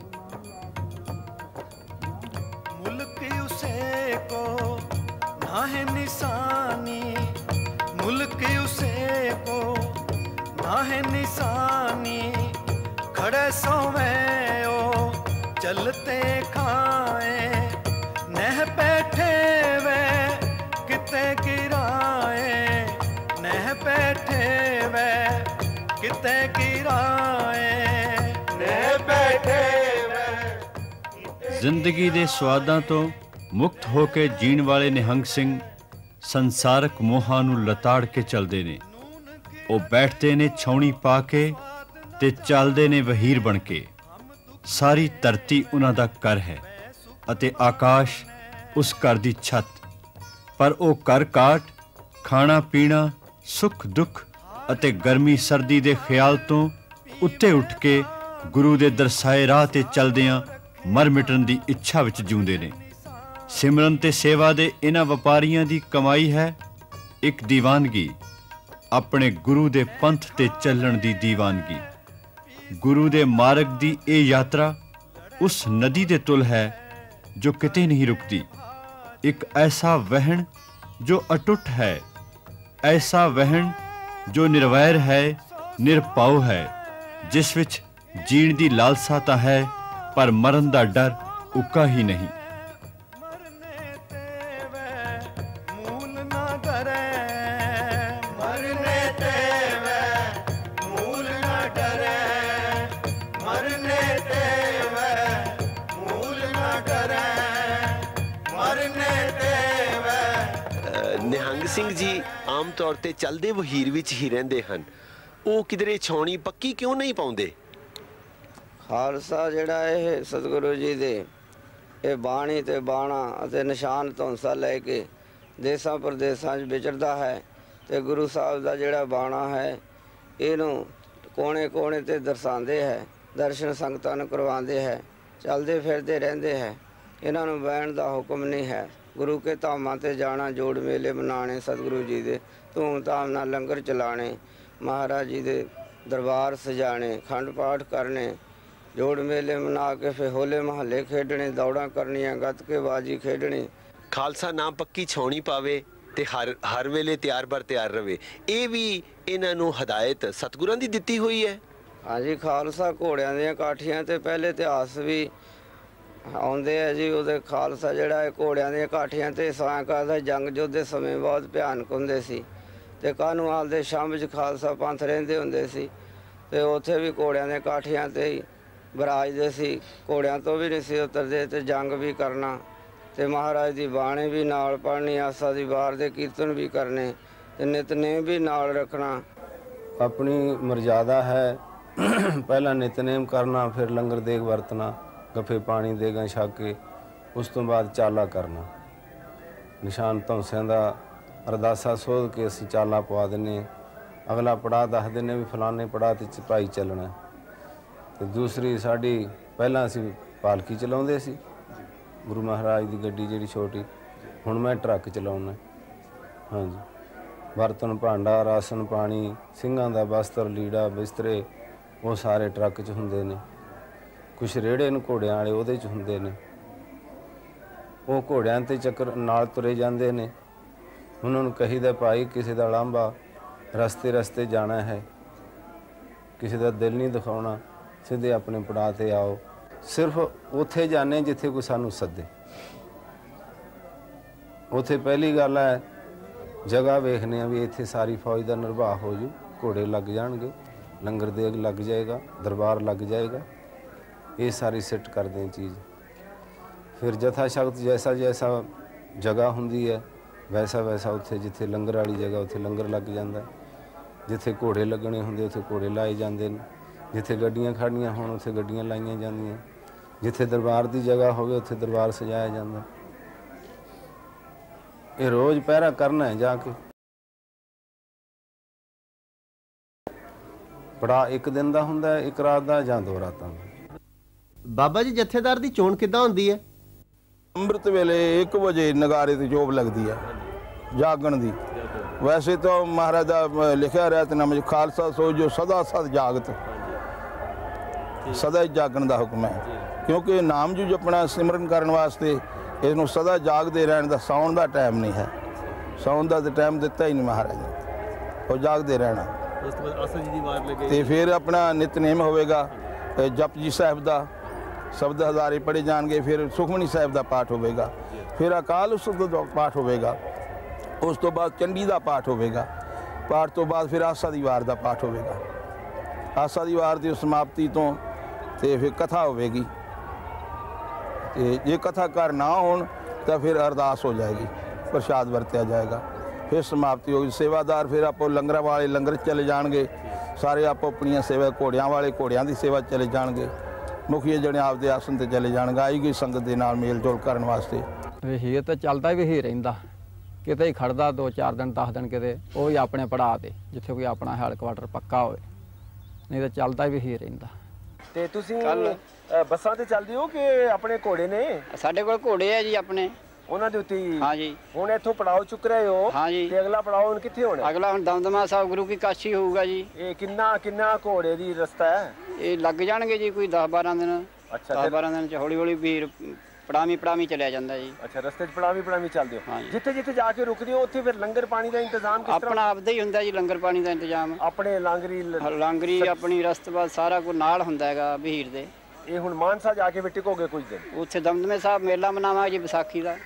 है निशानी मुल्क उसे को ना है निशानी, खड़े सोवे ओ चलते खाए, नह बैठे वे किते गिराए, नह बैठे वे किते गिराए, नह बैठे वे। ਜ਼ਿੰਦਗੀ ਦੇ ਸਵਾਦਾਂ ਤੋਂ ਮੁਕਤ ਹੋ ਕੇ ਜੀਣ ਵਾਲੇ ਨਿਹੰਗ ਸਿੰਘ ਸੰਸਾਰਕ ਮੋਹਾਂ ਨੂੰ ਲਤਾੜ ਕੇ ਚੱਲਦੇ ਨੇ। ਉਹ ਬੈਠਦੇ ਨੇ ਛਾਉਣੀ ਪਾ ਕੇ ਤੇ ਚੱਲਦੇ ਨੇ ਵਹੀਰ ਬਣ ਕੇ। ਸਾਰੀ ਧਰਤੀ ਉਹਨਾਂ ਦਾ ਘਰ ਹੈ ਅਤੇ ਆਕਾਸ਼ ਉਸ ਘਰ ਦੀ ਛੱਤ। ਪਰ ਉਹ ਘਰ ਕਾਟ, ਖਾਣਾ ਪੀਣਾ, ਸੁੱਖ ਦੁੱਖ ਅਤੇ ਗਰਮੀ ਸਰਦੀ ਦੇ ਖਿਆਲ ਤੋਂ ਉੱਤੇ ਉੱਠ ਕੇ ਗੁਰੂ ਦੇ ਦਰਸਾਏ ਰਾਹ ਤੇ ਚੱਲਦਿਆਂ ਮਰ ਮਿਟਣ ਦੀ ਇੱਛਾ ਵਿੱਚ ਜਿਉਂਦੇ ਨੇ। ਸਿਮਰਨ ਤੇ ਸੇਵਾ ਦੇ ਇਹਨਾਂ ਵਪਾਰੀਆਂ ਦੀ ਕਮਾਈ ਹੈ ਇੱਕ ਦੀਵਾਨਗੀ, ਆਪਣੇ ਗੁਰੂ ਦੇ ਪੰਥ ਤੇ ਚੱਲਣ ਦੀ ਦੀਵਾਨਗੀ। ਗੁਰੂ ਦੇ ਮਾਰਗ ਦੀ ਇਹ ਯਾਤਰਾ ਉਸ ਨਦੀ ਦੇ ਤੁਲ ਹੈ ਜੋ ਕਿਤੇ ਨਹੀਂ ਰੁਕਦੀ। ਇੱਕ ਐਸਾ ਵਹਿਣ ਜੋ ਅਟੁੱਟ ਹੈ, ਐਸਾ ਵਹਿਣ ਜੋ ਨਿਰਵੈਰ ਹੈ, ਨਿਰਭਉ ਹੈ, ਜਿਸ ਵਿੱਚ ਜੀਣ ਦੀ ਲਾਲਸਾ ਤਾਂ ਹੈ ਪਰ ਮਰਨ ਦਾ ਡਰ ਉੱਕਾ ਹੀ ਨਹੀਂ। ਨਿਹੰਗ ਸਿੰਘ ਜੀ ਆਮ ਤੌਰ ਤੇ ਚੱਲਦੇ ਵਹੀਰ ਵਿੱਚ ਹੀ ਰਹਿੰਦੇ ਹਨ। ਉਹ ਕਿਧਰੇ ਛਾਉਣੀ ਪੱਕੀ ਕਿਉਂ ਨਹੀਂ ਪਾਉਂਦੇ? ਖਾਲਸਾ ਜਿਹੜਾ ਇਹ ਸਤਿਗੁਰੂ ਜੀ ਦੇ ਇਹ ਬਾਣੀ ਤੇ ਬਾਣਾ ਅਤੇ ਨਿਸ਼ਾਨ ਧੌਂਸਾ ਲੈ ਕੇ ਦੇਸਾਂ ਪ੍ਰਦੇਸਾਂ 'ਚ ਵਿਚਰਦਾ ਹੈ, ਅਤੇ ਗੁਰੂ ਸਾਹਿਬ ਦਾ ਜਿਹੜਾ ਬਾਣਾ ਹੈ ਇਹਨੂੰ ਕੋਣੇ ਕੋਣੇ 'ਤੇ ਦਰਸਾਉਂਦੇ ਹੈ, ਦਰਸ਼ਨ ਸੰਗਤਾਂ ਨੂੰ ਕਰਵਾਉਂਦੇ ਹੈ, ਚੱਲਦੇ ਫਿਰਦੇ ਰਹਿੰਦੇ ਹੈ। ਇਹਨਾਂ ਨੂੰ ਬਹਿਣ ਦਾ ਹੁਕਮ ਨਹੀਂ ਹੈ। ਗੁਰੂ ਕੇ ਧਾਮਾਂ 'ਤੇ ਜਾਣਾ, ਜੋੜ ਮੇਲੇ ਮਨਾਉਣੇ, ਸਤਿਗੁਰੂ ਜੀ ਦੇ ਧੂਮ ਧਾਮ ਨਾਲ ਲੰਗਰ ਚਲਾਉਣੇ, ਮਹਾਰਾਜ ਜੀ ਦੇ ਦਰਬਾਰ ਸਜਾਣੇ, ਖੰਡ ਪਾਠ ਕਰਨੇ, ਜੋੜ ਮੇਲੇ ਮਨਾ ਕੇ ਫਿਰ ਹੋਲੇ ਮਹੱਲੇ ਖੇਡਣੇ, ਦੌੜਾਂ ਕਰਨੀਆਂ, ਗੱਤਕੇ ਬਾਜੀ ਖੇਡਣੀ। ਖਾਲਸਾ ਨਾ ਪੱਕੀ ਛਾਉਣੀ ਪਾਵੇ ਤੇ ਹਰ ਹਰ ਵੇਲੇ ਤਿਆਰ ਬਰ ਤਿਆਰ ਰਵੇ। ਇਹ ਵੀ ਇਹਨਾਂ ਨੂੰ ਹਦਾਇਤ ਸਤਿਗੁਰਾਂ ਦੀ ਦਿੱਤੀ ਹੋਈ ਹੈ। ਹਾਂਜੀ, ਖਾਲਸਾ ਘੋੜਿਆਂ ਦੀਆਂ ਕਾਠੀਆਂ ਤੇ ਪਹਿਲੇ ਇਤਿਹਾਸ ਵੀ ਆਉਂਦੇ ਆ ਜੀ। ਉਹਦੇ ਖਾਲਸਾ ਜਿਹੜਾ ਹੈ ਘੋੜਿਆਂ ਦੀਆਂ ਕਾਠੀਆਂ ਤੇ ਸਾਂਕਾ ਦਾ ਜੰਗ ਯੁੱਧ ਦੇ ਸਮੇਂ ਬਹੁਤ ਭਿਆਨਕ ਹੁੰਦੇ ਸੀ ਤੇ ਕਾਹਨੂੰਵਾਲ ਦੇ ਸ਼ਾਮ ਵਿੱਚ ਖਾਲਸਾ ਪੰਥ ਰਹਿੰਦੇ ਹੁੰਦੇ ਸੀ ਤੇ ਉੱਥੇ ਵੀ ਘੋੜਿਆਂ ਦੀਆਂ ਕਾਠੀਆਂ ਤੇ ਹੀ ਵਿਰਾਜਦੇ ਸੀ। ਘੋੜਿਆਂ ਤੋਂ ਵੀ ਨਹੀਂ ਸੀ ਉਤਰਦੇ ਤੇ ਜੰਗ ਵੀ ਕਰਨਾ ਤੇ ਮਹਾਰਾਜ ਦੀ ਬਾਣੀ ਵੀ ਨਾਲ ਪੜ੍ਹਨੀ, ਆਸਾ ਦੀ ਵਾਰ ਦੇ ਕੀਰਤਨ ਵੀ ਕਰਨੇ ਤੇ ਨਿਤਨੇਮ ਵੀ ਨਾਲ ਰੱਖਣਾ। ਆਪਣੀ ਮਰਜ਼ਾਦਾ ਹੈ ਪਹਿਲਾਂ ਨਿਤਨੇਮ ਕਰਨਾ, ਫਿਰ ਲੰਗਰ ਦੇਗ ਵਰਤਣਾ, ਗੱਫੇ ਪਾਣੀ ਦੇਗਾ ਛਕ ਕੇ ਉਸ ਤੋਂ ਬਾਅਦ ਚਾਲਾ ਕਰਨਾ। ਨਿਸ਼ਾਨ ਧੌਂਸਿਆਂ ਦਾ ਅਰਦਾਸਾ ਸੋਧ ਕੇ ਅਸੀਂ ਚਾਲਾ ਪਵਾ ਦਿੰਦੇ। ਅਗਲਾ ਪੜਾਅ ਦੱਸ ਦਿੰਦੇ ਵੀ ਫਲਾਣੇ ਪੜਾਅ 'ਤੇ ਸਿਪਾਹੀ ਚੱਲਣਾ। ਅਤੇ ਦੂਸਰੀ ਸਾਡੀ ਪਹਿਲਾਂ ਅਸੀਂ ਪਾਲਕੀ ਚਲਾਉਂਦੇ ਸੀ, ਗੁਰੂ ਮਹਾਰਾਜ ਦੀ ਗੱਡੀ ਜਿਹੜੀ ਛੋਟੀ। ਹੁਣ ਮੈਂ ਟਰੱਕ ਚਲਾਉਣਾ। ਹਾਂਜੀ, ਬਰਤਨ ਭਾਂਡਾ, ਰਾਸ਼ਨ ਪਾਣੀ, ਸਿੰਘਾਂ ਦਾ ਬਸਤਰ ਲੀੜਾ ਬਿਸਤਰੇ ਉਹ ਸਾਰੇ ਟਰੱਕ 'ਚ ਹੁੰਦੇ ਨੇ। ਕੁਛ ਰੇੜੇ ਨੂੰ ਘੋੜਿਆਂ ਵਾਲੇ ਉਹਦੇ 'ਚ ਹੁੰਦੇ ਨੇ। ਉਹ ਘੋੜਿਆਂ 'ਤੇ ਚੱਕਰ ਨਾਲ ਤੁਰੇ ਜਾਂਦੇ ਨੇ। ਉਹਨਾਂ ਨੂੰ ਕਹੀਦਾ ਭਾਈ ਕਿਸੇ ਦਾ ਲਾਂਭਾ ਰਸਤੇ ਰਸਤੇ ਜਾਣਾ ਹੈ, ਕਿਸੇ ਦਾ ਦਿਲ ਨਹੀਂ ਦਿਖਾਉਣਾ, ਸਿੱਧੇ ਆਪਣੇ ਪੜਾਅ 'ਤੇ ਆਓ। ਸਿਰਫ ਉੱਥੇ ਜਾਂਦੇ ਜਿੱਥੇ ਕੋਈ ਸਾਨੂੰ ਸੱਦੇ। ਉੱਥੇ ਪਹਿਲੀ ਗੱਲ ਹੈ ਜਗ੍ਹਾ ਵੇਖਦੇ ਹਾਂ ਵੀ ਇੱਥੇ ਸਾਰੀ ਫੌਜ ਦਾ ਨਿਰਵਾਹ ਹੋ ਜੂ, ਘੋੜੇ ਲੱਗ ਜਾਣਗੇ, ਲੰਗਰ ਦੇਗ ਲੱਗ ਜਾਏਗਾ, ਦਰਬਾਰ ਲੱਗ ਜਾਏਗਾ। ਇਹ ਸਾਰੀ ਸਿੱਟ ਕਰਦੇ ਚੀਜ਼। ਫਿਰ ਜਥਾ ਸ਼ਕਤ ਜੈਸਾ ਜੈਸਾ ਜਗ੍ਹਾ ਹੁੰਦੀ ਹੈ ਵੈਸਾ ਵੈਸਾ ਉੱਥੇ ਜਿੱਥੇ ਲੰਗਰ ਵਾਲੀ ਜਗ੍ਹਾ ਉੱਥੇ ਲੰਗਰ ਲੱਗ ਜਾਂਦਾ। ਜਿੱਥੇ ਘੋੜੇ ਲੱਗਣੇ ਹੁੰਦੇ ਉੱਥੇ ਘੋੜੇ ਲਾਏ ਜਾਂਦੇ ਨੇ। ਜਿੱਥੇ ਗੱਡੀਆਂ ਖੜ੍ਹਨੀਆਂ ਹੋਣ ਉੱਥੇ ਗੱਡੀਆਂ ਲਾਈਆਂ ਜਾਂਦੀਆਂ। ਜਿੱਥੇ ਦਰਬਾਰ ਦੀ ਜਗ੍ਹਾ ਹੋਵੇ ਉੱਥੇ ਦਰਬਾਰ ਸਜਾਇਆ ਜਾਂਦਾ। ਇਹ ਰੋਜ਼ ਪਹਿਰਾ ਕਰਨਾ ਹੈ ਜਾ ਕੇ। ਪੜਾ ਇੱਕ ਦਿਨ ਦਾ ਹੁੰਦਾ, ਇੱਕ ਰਾਤ ਦਾ ਜਾਂ ਦੋ ਰਾਤਾਂ ਦਾ। ਬਾਬਾ ਜੀ ਜਥੇਦਾਰ ਦੀ ਚੋਣ ਕਿੱਦਾਂ ਹੁੰਦੀ ਹੈ? ਅੰਮ੍ਰਿਤ ਵੇਲੇ ਇੱਕ ਵਜੇ ਨਗਾਰੇ ਤੇ ਜੋਬ ਲੱਗਦੀ ਹੈ ਜਾਗਣ ਦੀ। ਵੈਸੇ ਤਾਂ ਮਹਾਰਾਜ ਦਾ ਲਿਖਿਆ ਰਹਿਤਨਾਮੇ ਵਿੱਚ ਖਾਲਸਾ ਸੋ ਜੋ ਸਦਾ ਸਦ ਜਾਗਤ, ਸਦਾ ਹੀ ਜਾਗਣ ਦਾ ਹੁਕਮ ਹੈ। ਕਿਉਂਕਿ ਨਾਮ ਜੂ ਜਪਣਾ ਸਿਮਰਨ ਕਰਨ ਵਾਸਤੇ ਇਹਨੂੰ ਸਦਾ ਜਾਗਦੇ ਰਹਿਣ ਦਾ, ਸੌਣ ਦਾ ਟਾਈਮ ਨਹੀਂ ਹੈ। ਸੌਣ ਦਾ ਤਾਂ ਟਾਈਮ ਦਿੱਤਾ ਹੀ ਨਹੀਂ ਮਹਾਰਾਜ ਨੇ, ਉਹ ਜਾਗਦੇ ਰਹਿਣਾ। ਉਸ ਤੋਂ ਬਾਅਦ ਆਸਾ ਜੀ ਦੀ ਵਾਰ ਲੱਗੇ ਤੇ ਫਿਰ ਆਪਣਾ ਨਿਤਨੇਮ ਹੋਵੇਗਾ, ਜਪਜੀ ਸਾਹਿਬ ਦਾ ਸ਼ਬਦ ਹਜ਼ਾਰੇ ਪੜ੍ਹੇ ਜਾਣਗੇ। ਫਿਰ ਸੁਖਮਨੀ ਸਾਹਿਬ ਦਾ ਪਾਠ ਹੋਵੇਗਾ, ਫਿਰ ਅਕਾਲ ਉਸਤ ਦਾ ਪਾਠ ਹੋਵੇਗਾ, ਉਸ ਤੋਂ ਬਾਅਦ ਚੰਡੀ ਦਾ ਪਾਠ ਹੋਵੇਗਾ। ਪਾਠ ਤੋਂ ਬਾਅਦ ਫਿਰ ਆਸਾ ਦੀ ਵਾਰ ਦਾ ਪਾਠ ਹੋਵੇਗਾ। ਆਸਾ ਦੀ ਵਾਰ ਦੀ ਸਮਾਪਤੀ ਤੋਂ ਤੇ ਫਿਰ ਕਥਾ ਹੋਵੇਗੀ। ਤੇ ਜੇ ਕਥਾ ਕਰ ਨਾ ਹੋਣ ਤਾਂ ਫਿਰ ਅਰਦਾਸ ਹੋ ਜਾਏਗੀ, ਪ੍ਰਸ਼ਾਦ ਵਰਤਿਆ ਜਾਏਗਾ, ਫਿਰ ਸਮਾਪਤੀ ਹੋਗੀ। ਸੇਵਾਦਾਰ ਫਿਰ ਆਪੋ ਲੰਗਰਾਂ ਵਾਲੇ ਲੰਗਰ ਚਲੇ ਜਾਣਗੇ, ਸਾਰੇ ਆਪੋ ਆਪਣੀਆਂ ਸੇਵਾ, ਘੋੜਿਆਂ ਵਾਲੇ ਘੋੜਿਆਂ ਦੀ ਸੇਵਾ ਚਲੇ ਜਾਣਗੇ, ਮੁਖੀਏ ਜਣੇ ਆਪਦੇ ਆਸਨ ਤੇ ਚਲੇ ਜਾਣਗੇ ਆਈ ਗਈ ਸੰਗਤ ਦੇ ਨਾਲ ਮੇਲ ਜੋਲ ਕਰਨ ਵਾਸਤੇ। ਵਹੀਰ ਤਾਂ ਚੱਲਦਾ ਵੀ ਹੀ ਰਹਿੰਦਾ, ਕਿਤੇ ਹੀ ਖੜਦਾ ਦੋ ਚਾਰ ਦਿਨ ਦਸ ਦਿਨ ਕਿਤੇ, ਉਹ ਵੀ ਆਪਣੇ ਪੜਾਅ 'ਤੇ ਜਿੱਥੇ ਕੋਈ ਆਪਣਾ ਹੈਡਕੁਆਟਰ ਪੱਕਾ ਹੋਵੇ, ਨਹੀਂ ਤਾਂ ਚੱਲਦਾ ਵੀ ਹੀ ਰਹਿੰਦਾ। ਤੇ ਤੁਸੀਂ ਬੱਸਾਂ ਤੇ ਚੱਲਦੇ ਹੋ ਕਿ ਆਪਣੇ ਘੋੜੇ ਨੇ? ਸਾਡੇ ਕੋਲ ਘੋੜੇ ਆ ਜੀ ਆਪਣੇ, ਉਹਨਾਂ ਦੇ ਉੱਤੇ ਹੀ। ਹਾਂ ਜੀ। ਹੁਣ ਇੱਥੋਂ ਪੜਾਓ ਚੁੱਕ ਰਹੇ ਹੋ? ਹਾਂ ਜੀ। ਤੇ ਅਗਲਾ ਪੜਾਓ ਹੁਣ ਕਿੱਥੇ ਹੋਣਾ? ਅਗਲਾ ਹੁਣ ਦਮਦਮਾ ਸਾਹਿਬ ਗੁਰੂ ਕੀ ਕਾਸ਼ੀ ਹੋਊਗਾ ਜੀ। ਇਹ ਕਿੰਨਾ ਕਿੰਨਾ ਘੋੜੇ ਦੀ ਰਸਤਾ ਹੈ? ਇਹ ਲੱਗ ਜਾਣਗੇ ਜੀ ਕੋਈ ਦਸ ਬਾਰਾਂ ਦਿਨ। ਅੱਛਾ, ਦਸ ਬਾਰਾਂ ਦਿਨ ਚ ਹੌਲੀ ਹੌਲੀ ਵੀਰ ਪੜਾਵੀਂ ਪੜਾਵੀਂ ਚਲਿਆ ਜਾਂਦਾ ਜੀ। ਅੱਛਾ, ਰਸਤੇ 'ਚ ਪੜਾਵੀਂ ਪੜਾਵੀਂ ਚੱਲਦੇ ਹੋ? ਜਿੱਥੇ ਜਿੱਥੇ ਜਾ ਕੇ ਰੁਕਦੇ ਹੋ ਉੱਥੇ ਫਿਰ ਲੰਗਰ ਪਾਣੀ ਦਾ ਇੰਤਜ਼ਾਮ ਕਿਸ ਤਰ੍ਹਾਂ? ਆਪਣਾ ਆਪਦਾ ਹੀ ਹੁੰਦਾ ਜੀ ਲੰਗਰ ਪਾਣੀ ਦਾ ਇੰਤਜ਼ਾਮ। ਆਪਣੇ ਲਾਂਗਰੀ ਲਾਂਗਰੀ ਆਪਣੀ ਰਸਤਬਾਦ ਸਾਰਾ ਕੁਝ ਨਾਲ ਹੁੰਦਾ ਹੈਗਾ ਵਹੀਰ ਦੇ। ਇਹ ਹੁਣ ਮਾਨਸਾ ਜਾ ਕੇ ਵੀ ਟਿਕੋਗੇ ਕੁਝ ਦਿਨ? ਉੱਥੇ ਦਮਦਮੇ ਸਾਹਿਬ ਮੇਲਾ ਮਨਾਵਾਂਗੇ ਜੀ ਵਿਸਾਖੀ ਦਾ।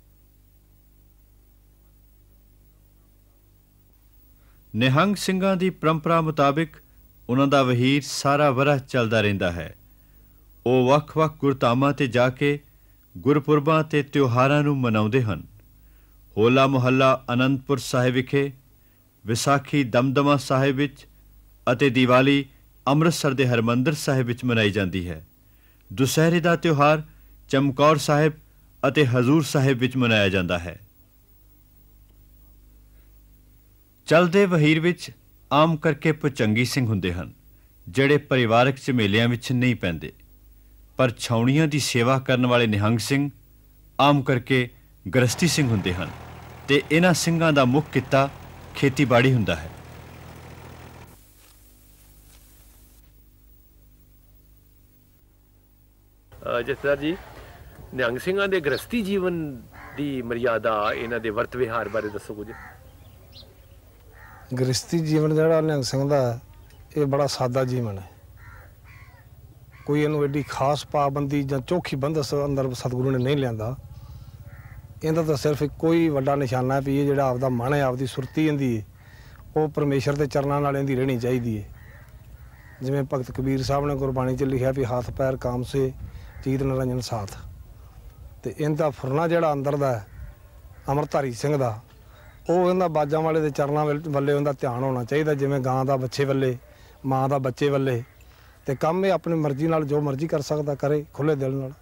ਨਿਹੰਗ ਸਿੰਘਾਂ ਦੀ ਪਰੰਪਰਾ ਮੁਤਾਬਿਕ ਉਹਨਾਂ ਦਾ ਵਹੀਰ ਸਾਰਾ ਵਰ੍ਹਾ ਚੱਲਦਾ ਰਹਿੰਦਾ ਹੈ। ਉਹ ਵੱਖ-ਵੱਖ ਗੁਰਧਾਮਾਂ 'ਤੇ ਜਾ ਕੇ ਗੁਰਪੁਰਬਾਂ ਅਤੇ ਤਿਉਹਾਰਾਂ ਨੂੰ ਮਨਾਉਂਦੇ ਹਨ। ਹੋਲਾ ਮੁਹੱਲਾ ਅਨੰਦਪੁਰ ਸਾਹਿਬ ਵਿਖੇ, ਵਿਸਾਖੀ ਦਮਦਮਾ ਸਾਹਿਬ ਵਿੱਚ ਅਤੇ ਦੀਵਾਲੀ ਅੰਮ੍ਰਿਤਸਰ ਦੇ ਹਰਿਮੰਦਰ ਸਾਹਿਬ ਵਿੱਚ ਮਨਾਈ ਜਾਂਦੀ ਹੈ। ਦੁਸਹਿਰੇ ਦਾ ਤਿਉਹਾਰ ਚਮਕੌਰ ਸਾਹਿਬ ਅਤੇ ਹਜ਼ੂਰ ਸਾਹਿਬ ਵਿੱਚ ਮਨਾਇਆ ਜਾਂਦਾ ਹੈ। ਚੱਲਦੇ ਵਹੀਰ ਵਿੱਚ ਆਮ ਕਰਕੇ ਭੁਚੰਗੀ ਸਿੰਘ ਹੁੰਦੇ ਹਨ, ਜਿਹੜੇ ਪਰਿਵਾਰਕ ਝਮੇਲਿਆਂ ਵਿੱਚ ਨਹੀਂ ਪੈਂਦੇ, ਪਰ ਛਾਉਣੀਆਂ ਦੀ ਸੇਵਾ ਕਰਨ ਵਾਲੇ ਨਿਹੰਗ ਸਿੰਘ ਆਮ ਕਰਕੇ ਗ੍ਰਸਤੀ ਸਿੰਘ ਹੁੰਦੇ ਹਨ ਤੇ ਇਹਨਾਂ ਸਿੰਘਾਂ ਦਾ ਮੁੱਖ ਕਿੱਤਾ ਖੇਤੀਬਾੜੀ ਹੁੰਦਾ ਹੈ। ਜਥੇਦਾਰ ਜੀ, ਨਿਹੰਗ ਸਿੰਘਾਂ ਦੇ ਗ੍ਰਸਤੀ ਜੀਵਨ ਦੀ ਮਰਿਆਦਾ ਇਹਨਾਂ ਦੇ ਵਰਤ ਵਿਹਾਰ ਬਾਰੇ ਦੱਸੋ ਕੁਝ। ਗ੍ਰਸਤੀ ਜੀਵਨ ਜਿਹੜਾ ਨਿਹੰਗ ਸਿੰਘ ਦਾ ਇਹ ਬੜਾ ਸਾਦਾ ਜੀਵਨ ਹੈ। ਕੋਈ ਇਹਨੂੰ ਐਡੀ ਖਾਸ ਪਾਬੰਦੀ ਜਾਂ ਚੌਖੀ ਬੰਦਸ ਅੰਦਰ ਸਤਿਗੁਰੂ ਨੇ ਨਹੀਂ ਲਿਆਂਦਾ। ਇਹਦਾ ਤਾਂ ਸਿਰਫ ਇੱਕੋ ਹੀ ਵੱਡਾ ਨਿਸ਼ਾਨਾ ਹੈ ਵੀ ਇਹ ਜਿਹੜਾ ਆਪਦਾ ਮਨ ਹੈ, ਆਪਦੀ ਸੁਰਤੀ ਇਹਦੀ ਹੈ, ਉਹ ਪਰਮੇਸ਼ਰ ਦੇ ਚਰਨਾਂ ਨਾਲ ਇਹਦੀ ਰਹਿਣੀ ਚਾਹੀਦੀ ਹੈ। ਜਿਵੇਂ ਭਗਤ ਕਬੀਰ ਸਾਹਿਬ ਨੇ ਗੁਰਬਾਣੀ 'ਚ ਲਿਖਿਆ ਵੀ ਹੱਥ ਪੈਰ ਕਾਮ ਸੇ ਚੀਤ ਨਿਰੰਜਨ ਸਾਥ। ਅਤੇ ਇਹਦਾ ਫੁਰਨਾ ਜਿਹੜਾ ਅੰਦਰ ਦਾ ਅੰਮ੍ਰਿਤਧਾਰੀ ਸਿੰਘ ਦਾ, ਉਹ ਇਹਦਾ ਬਾਜਾਂ ਵਾਲੇ ਦੇ ਚਰਨਾਂ ਵੱਲੇ ਉਹਦਾ ਧਿਆਨ ਹੋਣਾ ਚਾਹੀਦਾ, ਜਿਵੇਂ ਗਾਂ ਦਾ ਬੱਚੇ ਵੱਲੇ, ਮਾਂ ਦਾ ਬੱਚੇ ਵੱਲੇ। ਅਤੇ ਕੰਮ ਇਹ ਆਪਣੀ ਮਰਜ਼ੀ ਨਾਲ ਜੋ ਮਰਜ਼ੀ ਕਰ ਸਕਦਾ ਕਰੇ, ਖੁੱਲ੍ਹੇ ਦਿਲ ਨਾਲ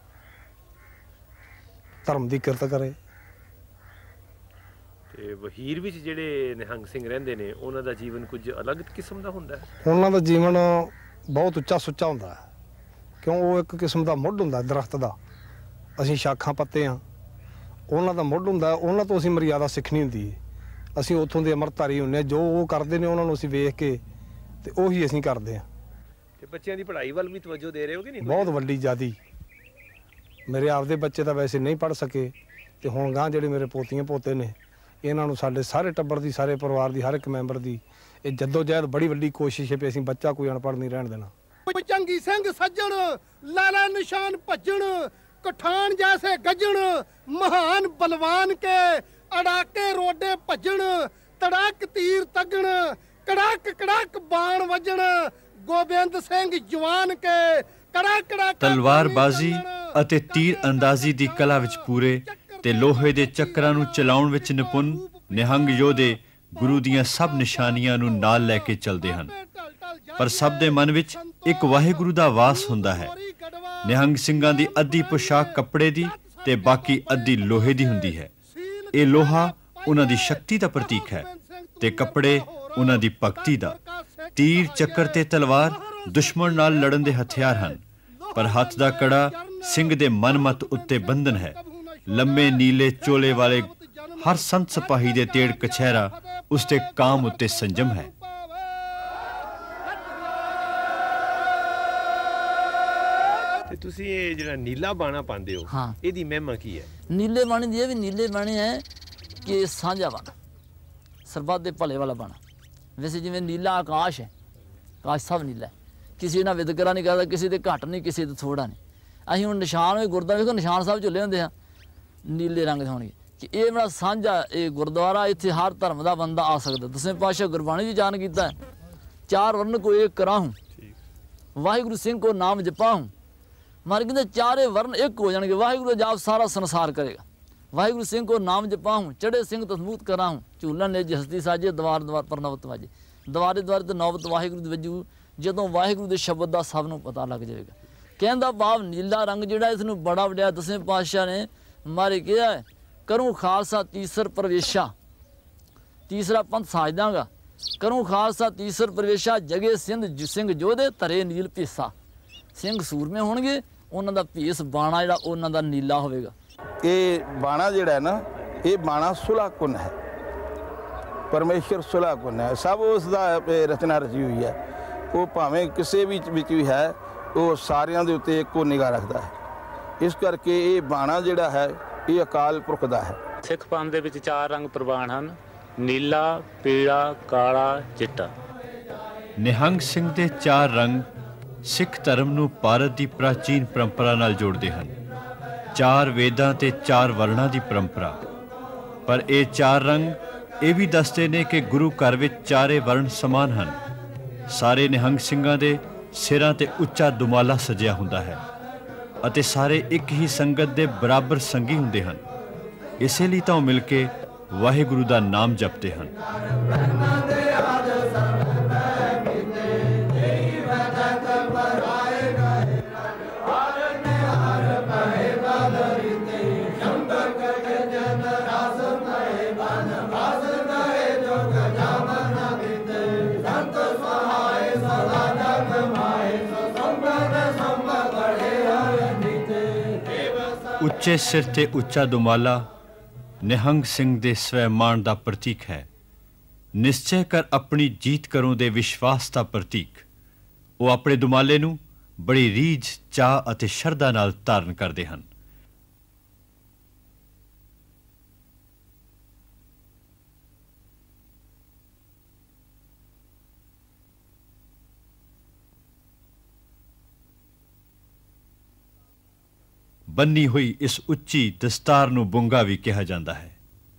ਧਰਮ ਦੀ ਕਿਰਤ ਕਰੇ। ਤੇ ਵਹੀਰ ਵਿੱਚ ਜਿਹੜੇ ਨਿਹੰਗ ਸਿੰਘ ਰਹਿੰਦੇ ਨੇ ਉਹਨਾਂ ਦਾ ਜੀਵਨ ਕੁਝ ਅਲੱਗ ਕਿਸਮ ਦਾ ਹੁੰਦਾ ਹੈ। ਉਹਨਾਂ ਦਾ ਜੀਵਨ ਬਹੁਤ ਉੱਚਾ ਸੁੱਚਾ ਹੁੰਦਾ ਹੈ, ਕਿਉਂ ਉਹ ਇੱਕ ਕਿਸਮ ਦਾ ਮੁੱਢ ਹੁੰਦਾ ਦਰਖਤ ਦਾ। ਅਸੀਂ ਸ਼ਾਖਾਂ ਪੱਤੇ ਹਾਂ, ਉਹਨਾਂ ਦਾ ਮੁੱਢ ਹੁੰਦਾ, ਉਹਨਾਂ ਤੋਂ ਅਸੀਂ ਮਰਿਆਦਾ ਸਿੱਖਣੀ ਹੁੰਦੀ ਹੈ। ਅਸੀਂ ਉੱਥੋਂ ਦੇ ਅੰਮ੍ਰਿਤਧਾਰੀ ਹੁੰਦੇ ਹਾਂ, ਜੋ ਉਹ ਕਰਦੇ ਨੇ ਉਹਨਾਂ ਨੂੰ ਅਸੀਂ ਵੇਖ ਕੇ ਤੇ ਉਹੀ ਅਸੀਂ ਕਰਦੇ ਹਾਂ। ਤੇ ਬੱਚਿਆਂ ਦੀ ਪੜ੍ਹਾਈ ਵੱਲ ਵੀ ਤਵੱਜੋ ਦੇ ਰਹੇ ਹੋ ਕਿ ਨਹੀਂ? ਬਹੁਤ ਵੱਡੀ ਜ਼ਿਆਦੀ। ਮੇਰੇ ਆਪਦੇ ਬੱਚੇ ਤਾਂ ਵੈਸੇ ਨਹੀਂ ਪੜ੍ਹ ਸਕੇ, ਤੇ ਹੁਣ ਗਾਂ ਜਿਹੜੇ ਮੇਰੇ ਪੋਤੀਆਂ ਪੋਤੇ ਨੇ, ਇਹਨਾਂ ਨੂੰ ਸਾਡੇ ਸਾਰੇ ਟੱਬਰ ਦੀ, ਸਾਰੇ ਪਰਿਵਾਰ ਦੀ, ਹਰ ਇੱਕ ਮੈਂਬਰ ਦੀ ਇਹ ਜੱਦੋ ਜਹਿਦ ਬੜੀ ਵੱਡੀ ਕੋਸ਼ਿਸ਼ ਹੈ ਵੀ ਅਸੀਂ ਬੱਚਾ ਕੋਈ ਅਨਪੜ੍ਹ ਨਹੀਂ ਰਹਿਣ ਦੇਣਾ। ਚੰਗੀ ਸਿੰਘ ਸੱਜਣ, ਲਾਲਾ ਨਿਸ਼ਾਨ ਭੱਜਣ, ਕਠਾਨ ਜੈਸੇ ਗੱਜਣ, ਮਹਾਨ ਬਲਵਾਨ ਕੇ ਅੜਾਕੇ ਰੋਡੇ ਭੱਜਣ, ਤੜਾਕ ਤੀਰ ਤੱਗਣ, ਕੜਾਕ ਕੜਾਕ ਬਾਣ ਵੱਜਣ, ਗੋਬਿੰਦ ਸਿੰਘ ਜਵਾਨ ਕੇ ਕੜਾਕ ਕੜਾਕ ਤਲਵਾਰਬਾਜ਼ੀ ਅਤੇ ਤੀਰ ਅੰਦਾਜ਼ੀ ਦੀ ਕਲਾ ਵਿੱਚ ਪੂਰੇ ਤੇ ਲੋਹੇ ਦੇ ਚੱਕਰਾਂ ਨੂੰ ਚਲਾਉਣ ਵਿੱਚ ਨਿਪੁੰਨ ਨਿਹੰਗ ਯੋਧੇ ਗੁਰੂ ਦੀਆਂ ਸਭ ਨਿਸ਼ਾਨੀਆਂ ਨੂੰ ਨਾਲ ਲੈ ਕੇ ਚੱਲਦੇ ਹਨ। ਪਰ ਸਭ ਦੇ ਮਨ ਵਿੱਚ ਇੱਕ ਵਾਹਿਗੁਰੂ ਦਾ ਵਾਸ ਹੁੰਦਾ ਹੈ। ਨਿਹੰਗ ਸਿੰਘਾਂ ਦੀ ਅੱਧੀ ਪੁਸ਼ਾਕ ਕੱਪੜੇ ਦੀ ਤੇ ਬਾਕੀ ਅੱਧੀ ਲੋਹੇ ਦੀ ਹੁੰਦੀ ਹੈ। ਇਹ ਲੋਹਾ ਉਹਨਾਂ ਦੀ ਸ਼ਕਤੀ ਦਾ ਪ੍ਰਤੀਕ ਹੈ ਤੇ ਕੱਪੜੇ ਉਹਨਾਂ ਦੀ ਭਗਤੀ ਦਾ। ਤੀਰ, ਚੱਕਰ ਤੇ ਤਲਵਾਰ ਦੁਸ਼ਮਣ ਨਾਲ ਲੜਨ ਦੇ ਹਥਿਆਰ ਹਨ, ਪਰ ਹੱਥ ਦਾ ਕੜਾ ਸਿੰਘ ਦੇ ਮਨਮਤ ਉੱਤੇ ਬੰਧਨ ਹੈ। ਲੰਮੇ ਨੀਲੇ ਚੋਲੇ ਵਾਲੇ ਹਰ ਸੰਤ ਸਿਪਾਹੀ ਦੇ ਤੇੜ ਕਛਹਿਰਾ ਉਸ ਦੇ ਕਾਮ ਉੱਤੇ ਸੰਜਮ ਹੈ। ਤੇ ਤੁਸੀਂ ਇਹ ਜਿਹੜਾ ਨੀਲਾ ਬਾਣਾ ਪਾਉਂਦੇ ਹੋ, ਹਾਂ, ਇਹਦੀ ਮਹਿਮਾ ਕੀ ਹੈ? ਨੀਲੇ ਬਾਣੇ ਦੀ ਇਹ ਵੀ ਨੀਲੇ ਬਾਣੇ ਹੈ ਕਿ ਸਾਂਝਾ ਬਾਣਾ, ਸਰਬੱਤ ਦੇ ਭਲੇ ਵਾਲਾ ਬਾਣਾ। ਵੈਸੇ ਜਿਵੇਂ ਨੀਲਾ ਆਕਾਸ਼ ਹੈ, ਆਕਾਸ਼ ਸਭ ਨੀਲਾ ਹੈ, ਕਿਸੇ ਨਾਲ ਵਿਤਕਰਾ ਨਹੀਂ ਕਰਦਾ, ਕਿਸੇ ਦੇ ਘੱਟ ਨਹੀਂ, ਕਿਸੇ ਦੇ ਥੋੜਾ ਨਹੀਂ। ਅਸੀਂ ਹੁਣ ਨਿਸ਼ਾਨ ਹੋਏ ਗੁਰਦੁਆਰੇ ਵੇਖੋ, ਨਿਸ਼ਾਨ ਸਾਹਿਬ ਝੁੱਲੇ ਹੁੰਦੇ ਆ ਨੀਲੇ ਰੰਗ ਦੇ ਹੋਣਗੇ ਕਿ ਇਹ ਮੇਰਾ ਸਾਂਝਾ ਇਹ ਗੁਰਦੁਆਰਾ, ਇੱਥੇ ਹਰ ਧਰਮ ਦਾ ਬੰਦਾ ਆ ਸਕਦਾ। ਦਸਵੇਂ ਪਾਤਸ਼ਾਹ ਗੁਰਬਾਣੀ ਜੀ ਜਾਣ ਕੀਤਾ ਹੈ, ਚਾਰ ਵਰਨ ਕੋ ਏਕ ਕਰਾਹੂੰ, ਵਾਹਿਗੁਰੂ ਸਿੰਘ ਕੋ ਨਾਮ ਜਪਾਹੂੰ। ਮਾਰੇ ਕਹਿੰਦੇ ਚਾਰੇ ਵਰਨ ਇੱਕ ਹੋ ਜਾਣਗੇ, ਵਾਹਿਗੁਰੂ ਜਾਪ ਸਾਰਾ ਸੰਸਾਰ ਕਰੇਗਾ। ਵਾਹਿਗੁਰੂ ਸਿੰਘ ਕੋ ਨਾਮ ਜਪਾਹੂੰ, ਚੜੇ ਸਿੰਘ ਤਸਮੂਤ ਕਰਾਹੂੰ, ਝੂਲਣ ਨੇ ਹਸਤੀ ਸਾਜੇ, ਦਵਾਰ ਦਵਾਰ ਪਰ ਨੌਬਤ ਵਾਜੇ। ਦਵਾਰੇ ਦਵਾਰੇ ਤੇ ਨੌਬਤ ਵਾਹਿਗੁਰੂ ਦੀ ਵੱਜੂ, ਜਦੋਂ ਵਾਹਿਗੁਰੂ ਦੇ ਸ਼ਬਦ ਦਾ ਸਭ ਨੂੰ ਪਤਾ ਲੱਗ ਜਾਵੇਗਾ। ਕਹਿੰਦਾ ਭਾਵ ਨੀਲਾ ਰੰਗ ਜਿਹੜਾ ਇਸ ਨੂੰ ਬੜਾ ਵਡਿਆ ਦਸਵੇਂ ਪਾਤਸ਼ਾਹ ਨੇ ਮਾਰੇ ਕਿਹਾ ਹੈ, ਕਰੂੰ ਖਾਲਸਾ ਤੀਸਰ ਪ੍ਰਵੇਸ਼ਾ, ਤੀਸਰਾ ਪੰਥ ਸਾਜ ਦਾਂਗਾ। ਕਰੂੰ ਖਾਲਸਾ ਤੀਸਰ ਪ੍ਰਵੇਸ਼ਾ, ਜਗੇ ਸਿੰਧ ਸਿੰਘ ਜੋਧੇ, ਧਰੇ ਨੀਲ ਭੇਸਾ। ਸਿੰਘ ਸੂਰਮੇ ਹੋਣਗੇ, ਉਹਨਾਂ ਦਾ ਭੇਸ ਬਾਣਾ ਜਿਹੜਾ ਉਹਨਾਂ ਦਾ ਨੀਲਾ ਹੋਵੇਗਾ। ਇਹ ਬਾਣਾ ਜਿਹੜਾ ਹੈ ਨਾ, ਇਹ ਬਾਣਾ ਸੁਲ੍ਹਾ ਕੁਨ ਹੈ, ਪਰਮੇਸ਼ਰ ਸੁਲ੍ਹਾ ਕੁਨ ਹੈ, ਸਭ ਉਸ ਦਾ ਰਚਨਾ ਰਚੀ ਹੋਈ ਹੈ। ਉਹ ਭਾਵੇਂ ਕਿਸੇ ਵੀ ਵਿੱਚ ਵੀ ਹੈ, ਉਹ ਸਾਰਿਆਂ ਦੇ ਉੱਤੇ ਇੱਕੋ ਨਿਗਾਹ ਰੱਖਦਾ ਹੈ। ਇਸ ਕਰਕੇ ਇਹ ਬਾਣਾ ਜਿਹੜਾ ਹੈ ਇਹ ਅਕਾਲ ਪੁਰਖ ਦਾ ਹੈ। ਸਿੱਖ ਪੰਥ ਦੇ ਵਿੱਚ ਚਾਰ ਰੰਗ ਪ੍ਰਵਾਨ ਹਨ, ਨੀਲਾ, ਪੀਲਾ, ਕਾਲਾ, ਚਿੱਟਾ। ਨਿਹੰਗ ਸਿੰਘ ਦੇ ਚਾਰ ਰੰਗ ਸਿੱਖ ਧਰਮ ਨੂੰ ਭਾਰਤ ਦੀ ਪ੍ਰਾਚੀਨ ਪਰੰਪਰਾ ਨਾਲ ਜੋੜਦੇ ਹਨ। ਚਾਰ ਵੇਦਾਂ ਤੇ ਚਾਰ ਵਰਣਾਂ ਦੀ ਪਰੰਪਰਾ। ਪਰ ਇਹ ਚਾਰ ਰੰਗ ਇਹ ਵੀ ਦੱਸਦੇ ਨੇ ਕਿ ਗੁਰੂ ਘਰ ਵਿੱਚ ਚਾਰੇ ਵਰਣ ਸਮਾਨ ਹਨ। ਸਾਰੇ ਨਿਹੰਗ ਸਿੰਘਾਂ ਦੇ ਸਿਰਾਂ ਤੇ ਉੱਚਾ ਦੁਮਾਲਾ ਸਜਿਆ ਹੁੰਦਾ ਹੈ ਅਤੇ ਸਾਰੇ ਇੱਕ ਹੀ ਸੰਗਤ ਦੇ ਬਰਾਬਰ ਸੰਗੀ ਹੁੰਦੇ ਹਨ। ਇਸੇ ਲਈ ਤਾਂ ਉਹ ਮਿਲ ਕੇ ਵਾਹਿਗੁਰੂ ਦਾ ਨਾਮ ਜਪਦੇ ਹਨ। ਉੱਚੇ ਸਿਰ ਤੇ ਉੱਚਾ ਦੁਮਾਲਾ ਨਿਹੰਗ ਸਿੰਘ ਦੇ ਸਵੈਮਾਨ ਦਾ ਪ੍ਰਤੀਕ ਹੈ। ਨਿਸ਼ਚੈ ਕਰ ਆਪਣੀ ਜੀਤ ਕਰੋ ਦੇ ਵਿਸ਼ਵਾਸ ਦਾ ਪ੍ਰਤੀਕ। ਉਹ ਆਪਣੇ ਦੁਮਾਲੇ ਨੂੰ ਬੜੀ ਰੀਝ, ਚਾਹ ਅਤੇ ਸ਼ਰਧਾ ਨਾਲ ਧਾਰਨ ਕਰਦੇ ਹਨ। ਬੰਨੀ ਹੋਈ ਇਸ ਉੱਚੀ ਦਸਤਾਰ ਨੂੰ ਬੁੰਗਾ ਵੀ ਕਿਹਾ ਜਾਂਦਾ ਹੈ।